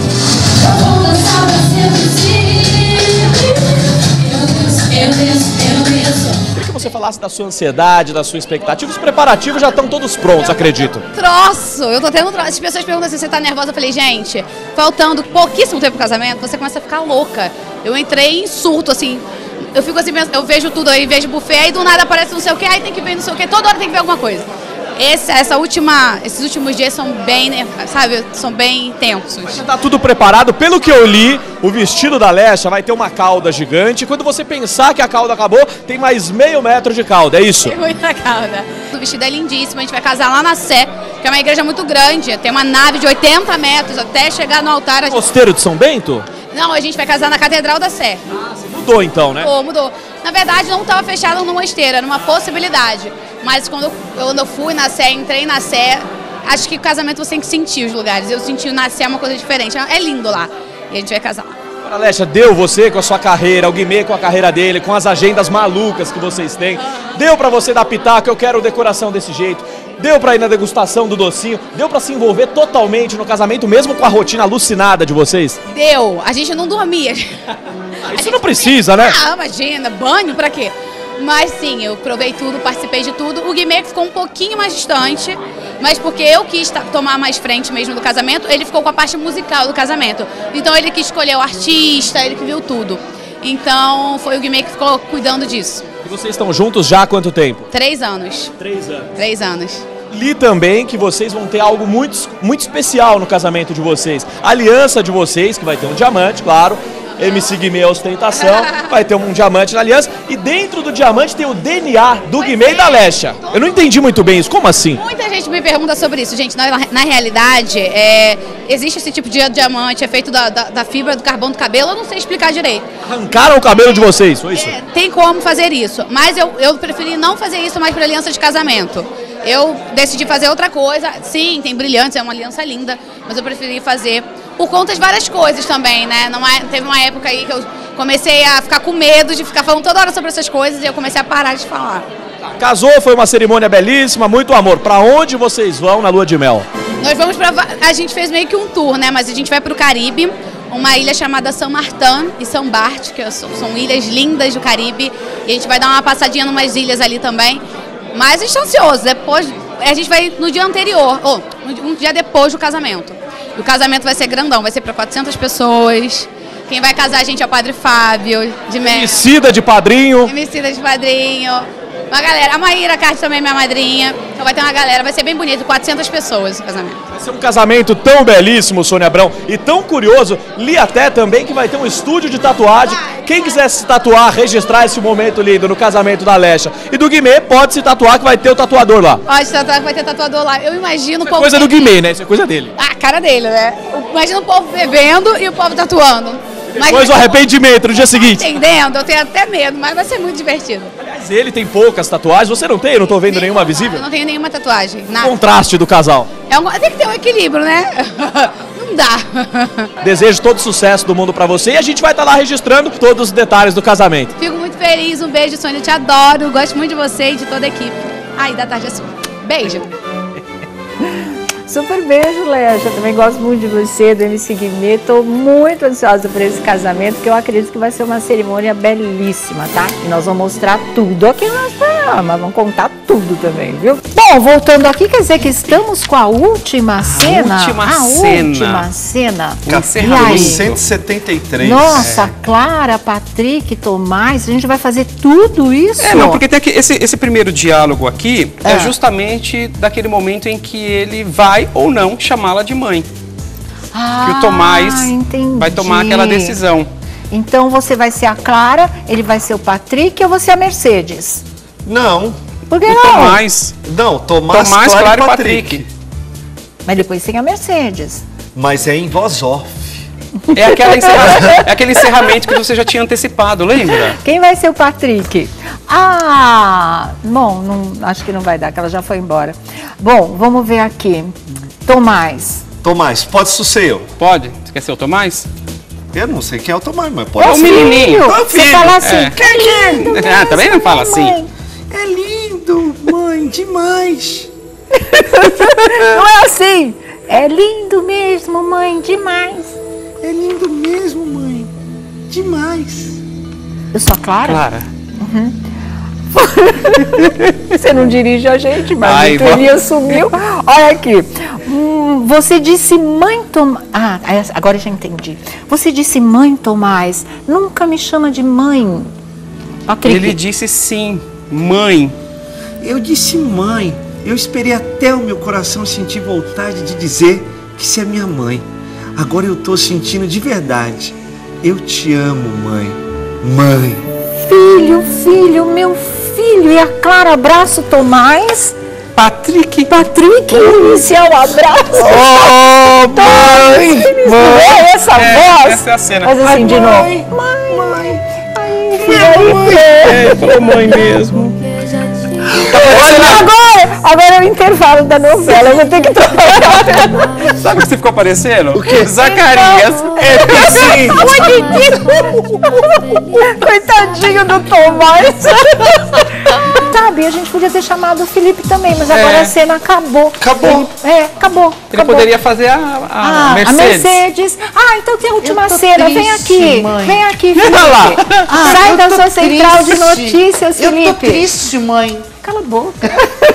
Queria que você falasse da sua ansiedade, da sua expectativa. Os preparativos já estão todos prontos, acredito. Troço, eu tô tendo troço. As pessoas perguntam se você tá nervosa. Eu falei, gente, faltando pouquíssimo tempo pro casamento, você começa a ficar louca. Eu entrei em surto, assim. Eu fico assim, eu vejo tudo aí, vejo buffet, aí do nada aparece não sei o que, aí tem que ver não sei o que, toda hora tem que ver alguma coisa. Esse, essa última, esses últimos dias são bem, né, sabe, são bem tensos. Já tá tudo preparado. Pelo que eu li, o vestido da Lecha vai ter uma cauda gigante. Quando você pensar que a cauda acabou, tem mais meio metro de cauda, é isso? Tem muita cauda. O vestido é lindíssimo, a gente vai casar lá na Sé, que é uma igreja muito grande, tem uma nave de oitenta metros até chegar no altar. A gente... Mosteiro de São Bento? Não, a gente vai casar na Catedral da Sé. Mudou então, né? Mudou, mudou. Na verdade, não estava fechado no mosteiro, era uma possibilidade. Mas quando eu, quando eu fui na Sé, entrei na Sé, acho que o casamento você tem que sentir os lugares. Eu senti na Sé uma coisa diferente. É lindo lá. E a gente vai casar lá. Agora, Lecha, deu você com a sua carreira, o Guimê com a carreira dele, com as agendas malucas que vocês têm. Deu pra você dar pitaco, eu quero decoração desse jeito. Deu pra ir na degustação do docinho. Deu pra se envolver totalmente no casamento, mesmo com a rotina alucinada de vocês. Deu. A gente não dormia. Ah, isso não precisa, né? Ah, imagina. Banho pra quê? Mas sim, eu provei tudo, participei de tudo. O Guimê ficou um pouquinho mais distante, mas porque eu quis tomar mais frente mesmo do casamento, ele ficou com a parte musical do casamento. Então ele que escolheu o artista, ele que viu tudo. Então foi o Guimê que ficou cuidando disso. E vocês estão juntos já há quanto tempo? Três anos. Três anos. Três anos. Li também que vocês vão ter algo muito, muito especial no casamento de vocês. A aliança de vocês, que vai ter um diamante, claro. M C Guimê ostentação, vai ter um diamante na aliança. E dentro do diamante tem o D N A do Guimê e da Lecha. Eu não entendi muito bem isso, como assim? Muita gente me pergunta sobre isso, gente. Na, na realidade, é, existe esse tipo de diamante, é feito da, da, da fibra do carbono do cabelo, eu não sei explicar direito. Arrancaram o cabelo de vocês, foi isso? É, tem como fazer isso, mas eu, eu preferi não fazer isso mais para aliança de casamento. Eu decidi fazer outra coisa. Sim, tem brilhantes, é uma aliança linda, mas eu preferi fazer por conta de várias coisas também, né? Não é, teve uma época aí que eu comecei a ficar com medo de ficar falando toda hora sobre essas coisas e eu comecei a parar de falar. Casou, foi uma cerimônia belíssima, muito amor. Pra onde vocês vão na lua de mel? Nós vamos pra... A gente fez meio que um tour, né? Mas a gente vai pro Caribe, uma ilha chamada São Martin e São Bart, que são, são ilhas lindas do Caribe. E a gente vai dar uma passadinha em umas ilhas ali também. Mas a gente tá ansioso. Depois, a gente vai no dia anterior, ou um dia depois do casamento. E o casamento vai ser grandão, vai ser para quatrocentas pessoas. Quem vai casar a gente é o Padre Fábio, de México. Emicida de padrinho. Emicida de padrinho. Uma galera, a Maíra Carte também é minha madrinha. Então vai ter uma galera, vai ser bem bonito, quatrocentas pessoas o casamento. Vai ser um casamento tão belíssimo, Sônia Abrão, e tão curioso. Li até também que vai ter um estúdio de tatuagem. Quem quiser se tatuar, registrar esse momento lindo no casamento da Lecha e do Guimê, pode se tatuar que vai ter o tatuador lá. Pode tatuar que vai ter tatuador lá. Eu imagino o povo... É coisa do Guimê, né? Isso é coisa dele. A cara dele, né? Imagina o povo bebendo e o povo tatuando. Depois o arrependimento no dia seguinte. Entendendo, eu tenho até medo, mas vai ser muito divertido. ele tem poucas tatuagens. Você não tem? Eu não tô vendo nenhuma visível. Eu não tenho nenhuma tatuagem, nada. Contraste do casal. É um, tem que ter um equilíbrio, né? Não dá. Desejo todo sucesso do mundo pra você e a gente vai estar lá registrando todos os detalhes do casamento. Fico muito feliz, um beijo, Sônia, eu te adoro, gosto muito de você e de toda a equipe. Ai, da tarde é sua. Beijo. Super beijo, Lecha. Também gosto muito de você, do M C Guimê. Estou muito ansiosa por esse casamento, porque eu acredito que vai ser uma cerimônia belíssima, tá? E nós vamos mostrar tudo aqui no nosso programa. Vamos contar tudo também, viu? Bom, voltando aqui, quer dizer que estamos com a última cena. A última a cena. última cena. Capítulo cento e setenta e três. Nossa, é. Clara, Patrick, Tomás, a gente vai fazer tudo isso? É, não, porque tem aqui, esse, esse primeiro diálogo aqui é. é justamente daquele momento em que ele vai ou não chamá-la de mãe. Ah, que o Tomás entendi. vai tomar aquela decisão. Então você vai ser a Clara, ele vai ser o Patrick ou você a Mercedes? Não. Por que o não? Tomás. Não, Tomás, Tomás Clara, Clara e e Patrick. Patrick. Mas depois tem a Mercedes. Mas é em voz off. É, aquela encerra... é aquele encerramento que você já tinha antecipado, lembra? Quem vai ser o Patrick? Ah, bom, não, acho que não vai dar, que ela já foi embora. Bom, vamos ver aqui. Tomás. Tomás, pode ser eu? Pode. Você quer ser o Tomás? Eu não sei quem é o Tomás, mas pode é ser. É o menininho. Você fala assim, é. que é lindo. Ah, também não fala assim. Mãe. É lindo, mãe, demais. Não é assim. É lindo mesmo, mãe, demais. É lindo mesmo, mãe, demais. Eu sou a Clara? Clara. Uhum. Você não dirige a gente, mas Ai, o Elias sumiu. Olha aqui. Hum, você disse mãe Tomás. Ah, agora eu já entendi. Você disse mãe Tomás. Nunca me chama de mãe. Patrick. Ele disse sim, mãe. Eu disse mãe. Eu esperei até o meu coração sentir vontade de dizer que você é minha mãe. Agora eu tô sentindo de verdade. Eu te amo, mãe. Mãe. Filho, filho, meu filho. E a Clara abraça o Tomás. Patrick. Patrick, inicial abraço. Oh, mãe. Mãe. Essa é, voz. Essa é a cena. Faz assim Ai, de mãe, novo. Mãe. Mãe. Ai, filho, mãe. É, falou mãe mesmo. Agora, agora é o intervalo da novela, eu vou ter que trocar. Sabe o que você ficou parecendo? O quê? Zacarias. É, sim. Coitadinho do Tomás. Sabe, a gente podia ter chamado o Felipe também, mas agora é. a cena acabou. Acabou. Ele, é, acabou. Ele acabou. poderia fazer a, a ah, Mercedes. A Mercedes. Ah, então tem a última cena. Triste, vem aqui. mãe. Vem aqui, Felipe. Ah, sai da sua triste. central de notícias, Felipe. Eu tô triste, mãe. Cala a boca.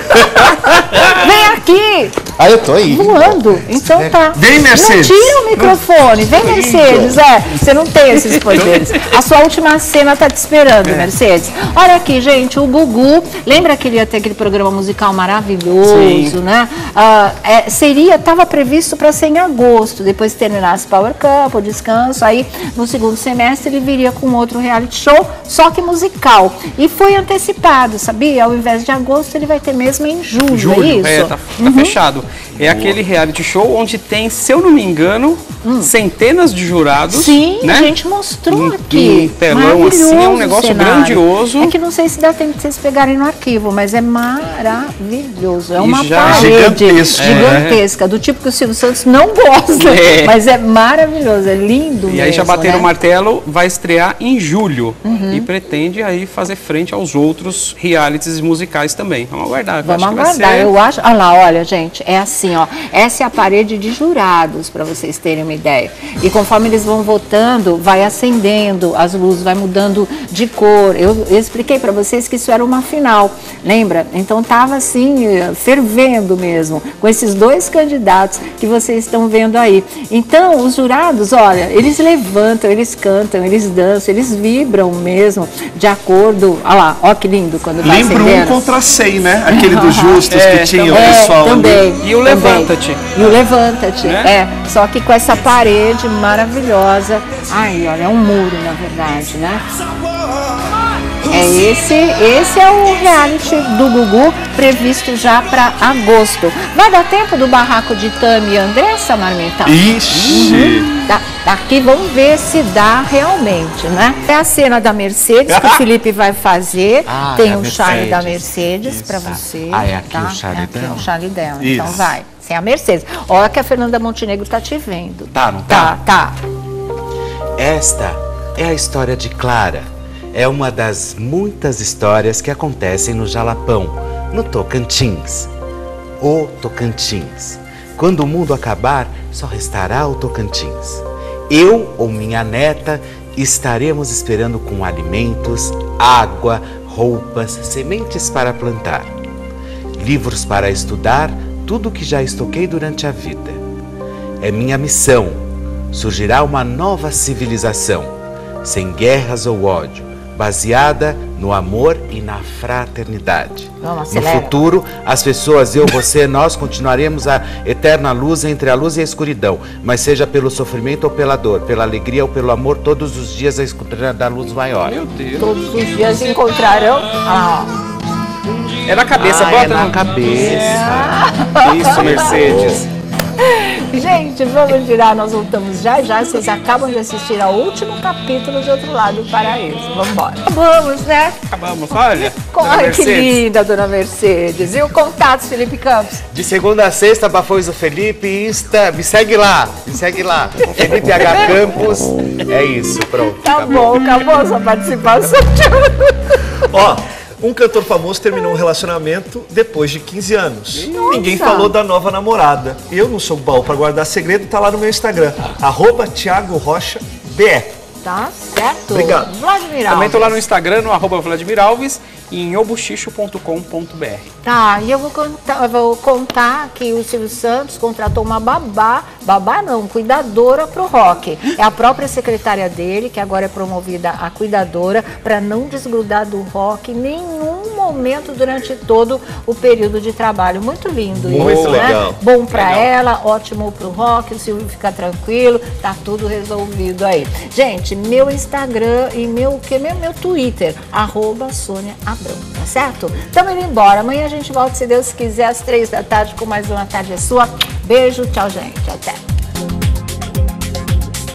Vem aqui. Ah, eu tô aí. Voando. Então tá. Vem, Mercedes. Não tira o microfone. Vem, Mercedes. É, você não tem esses poderes. A sua última cena tá te esperando, é. Mercedes. Olha aqui, gente, o Gugu, lembra que ele ia ter aquele programa musical maravilhoso, Sim. né? Ah, é, seria, tava previsto para ser em agosto, depois que terminasse Power Cup, o descanso, aí no segundo semestre ele viria com outro reality show, só que musical. E foi antecipado, sabia? Ao invés de agosto, ele vai ter mesmo em julho, julho é isso? É, tá, tá uhum. fechado. É Boa. aquele reality show onde tem, se eu não me engano, hum. centenas de jurados. Sim, né? a gente mostrou um, aqui. Um telão assim, é um negócio cenário. grandioso. É que não sei se dá tempo de vocês pegarem no arquivo, mas é maravilhoso. É e uma já parede gigantesca, gigantesca é. do tipo que o Silvio Santos não gosta, é. mas é maravilhoso, é lindo E mesmo, aí já bateram né? o martelo, vai estrear em julho uhum. e pretende aí fazer frente aos outros realities musicais também. Vamos aguardar. Vamos acho aguardar, que vai ser... eu acho. Olha lá, olha, gente, é assim, ó. Essa é a parede de jurados, para vocês terem uma ideia. E conforme eles vão votando, vai acendendo as luzes, vai mudando de cor. Eu, eu expliquei para vocês que isso era uma final, lembra? Então tava assim, fervendo mesmo, com esses dois candidatos que vocês estão vendo aí. Então, os jurados, olha, eles levantam, eles cantam, eles dançam, eles vibram mesmo, de acordo. Olha lá, ó que lindo quando vai Lembra acendendo. um contra cem, né? Aquele dos justos é, que tinha é, o pessoal também, ali. E o Levanta-te. E o Levanta-te, né? é. Só que com essa parede maravilhosa. Ai, olha, é um muro, na verdade, né? É esse, esse é o reality do Gugu, previsto já para agosto. Vai dar tempo do barraco de Tami e Andressa, Marmita? Ixi! Uhum. Dá. Daqui vamos ver se dá realmente, né? É a cena da Mercedes que o Felipe vai fazer. Ah, tem da o chale Mercedes. da Mercedes para você. Ah, é aqui tá? o chale é aqui dela? o chale dela. Isso. Então vai. Sem a Mercedes. Olha que a Fernanda Montenegro tá te vendo. Tá, não Tá, tá. Esta é a história de Clara. É uma das muitas histórias que acontecem no Jalapão, no Tocantins. O Tocantins. Quando o mundo acabar, só restará o Tocantins. Eu ou minha neta estaremos esperando com alimentos, água, roupas, sementes para plantar, livros para estudar, tudo que já estoquei durante a vida. É minha missão. Surgirá uma nova civilização, sem guerras ou ódio, baseada no amor e na fraternidade. Vamos, No acelera. futuro, as pessoas, eu, você, nós continuaremos a eterna luz entre a luz e a escuridão, mas seja pelo sofrimento ou pela dor, pela alegria ou pelo amor, todos os dias a escuridão da luz maior. Meu Deus. Todos os dias encontrarão. Ah, É na cabeça, Ah, bota é na no... cabeça. Isso, Mercedes. gente, vamos girar. Nós voltamos já já. Vocês acabam de assistir ao último capítulo de Outro Lado do Paraíso. Vamos embora. Vamos, né? Acabamos, olha. Dona Corre, que Mercedes. linda, dona Mercedes. E o contato, Felipe Campos? De segunda a sexta, Bafões do Felipe, Insta, me segue lá, me segue lá. Felipe H. Campos, é isso, pronto. Tá bom, acabou a sua participação. Ó, um cantor famoso terminou um relacionamento depois de quinze anos. Ninguém falou da nova namorada. Eu não sou baú pra guardar segredo, tá lá no meu Instagram, arroba Thiago Rocha B R. Tá certo. Obrigado. Vladimir Também Alves. tô lá no Instagram, no arroba Vladimir Alves e em obuchicho ponto com ponto br. Tá, e eu vou contar, eu vou contar que o Silvio Santos contratou uma babá, babá não, cuidadora pro rock. É a própria secretária dele, que agora é promovida a cuidadora, para não desgrudar do rock em nenhum momento durante todo o período de trabalho. Muito lindo Muito isso, legal. né? Bom pra ela, ótimo pro rock, o Silvio fica tranquilo, tá tudo resolvido aí. Gente, meu Instagram e meu, que, meu, meu Twitter, arroba Sônia Abrão, tá certo? Tamo indo embora. Amanhã a gente volta, se Deus quiser, às três da tarde com mais uma Tarde é Sua. Beijo, tchau, gente. Até.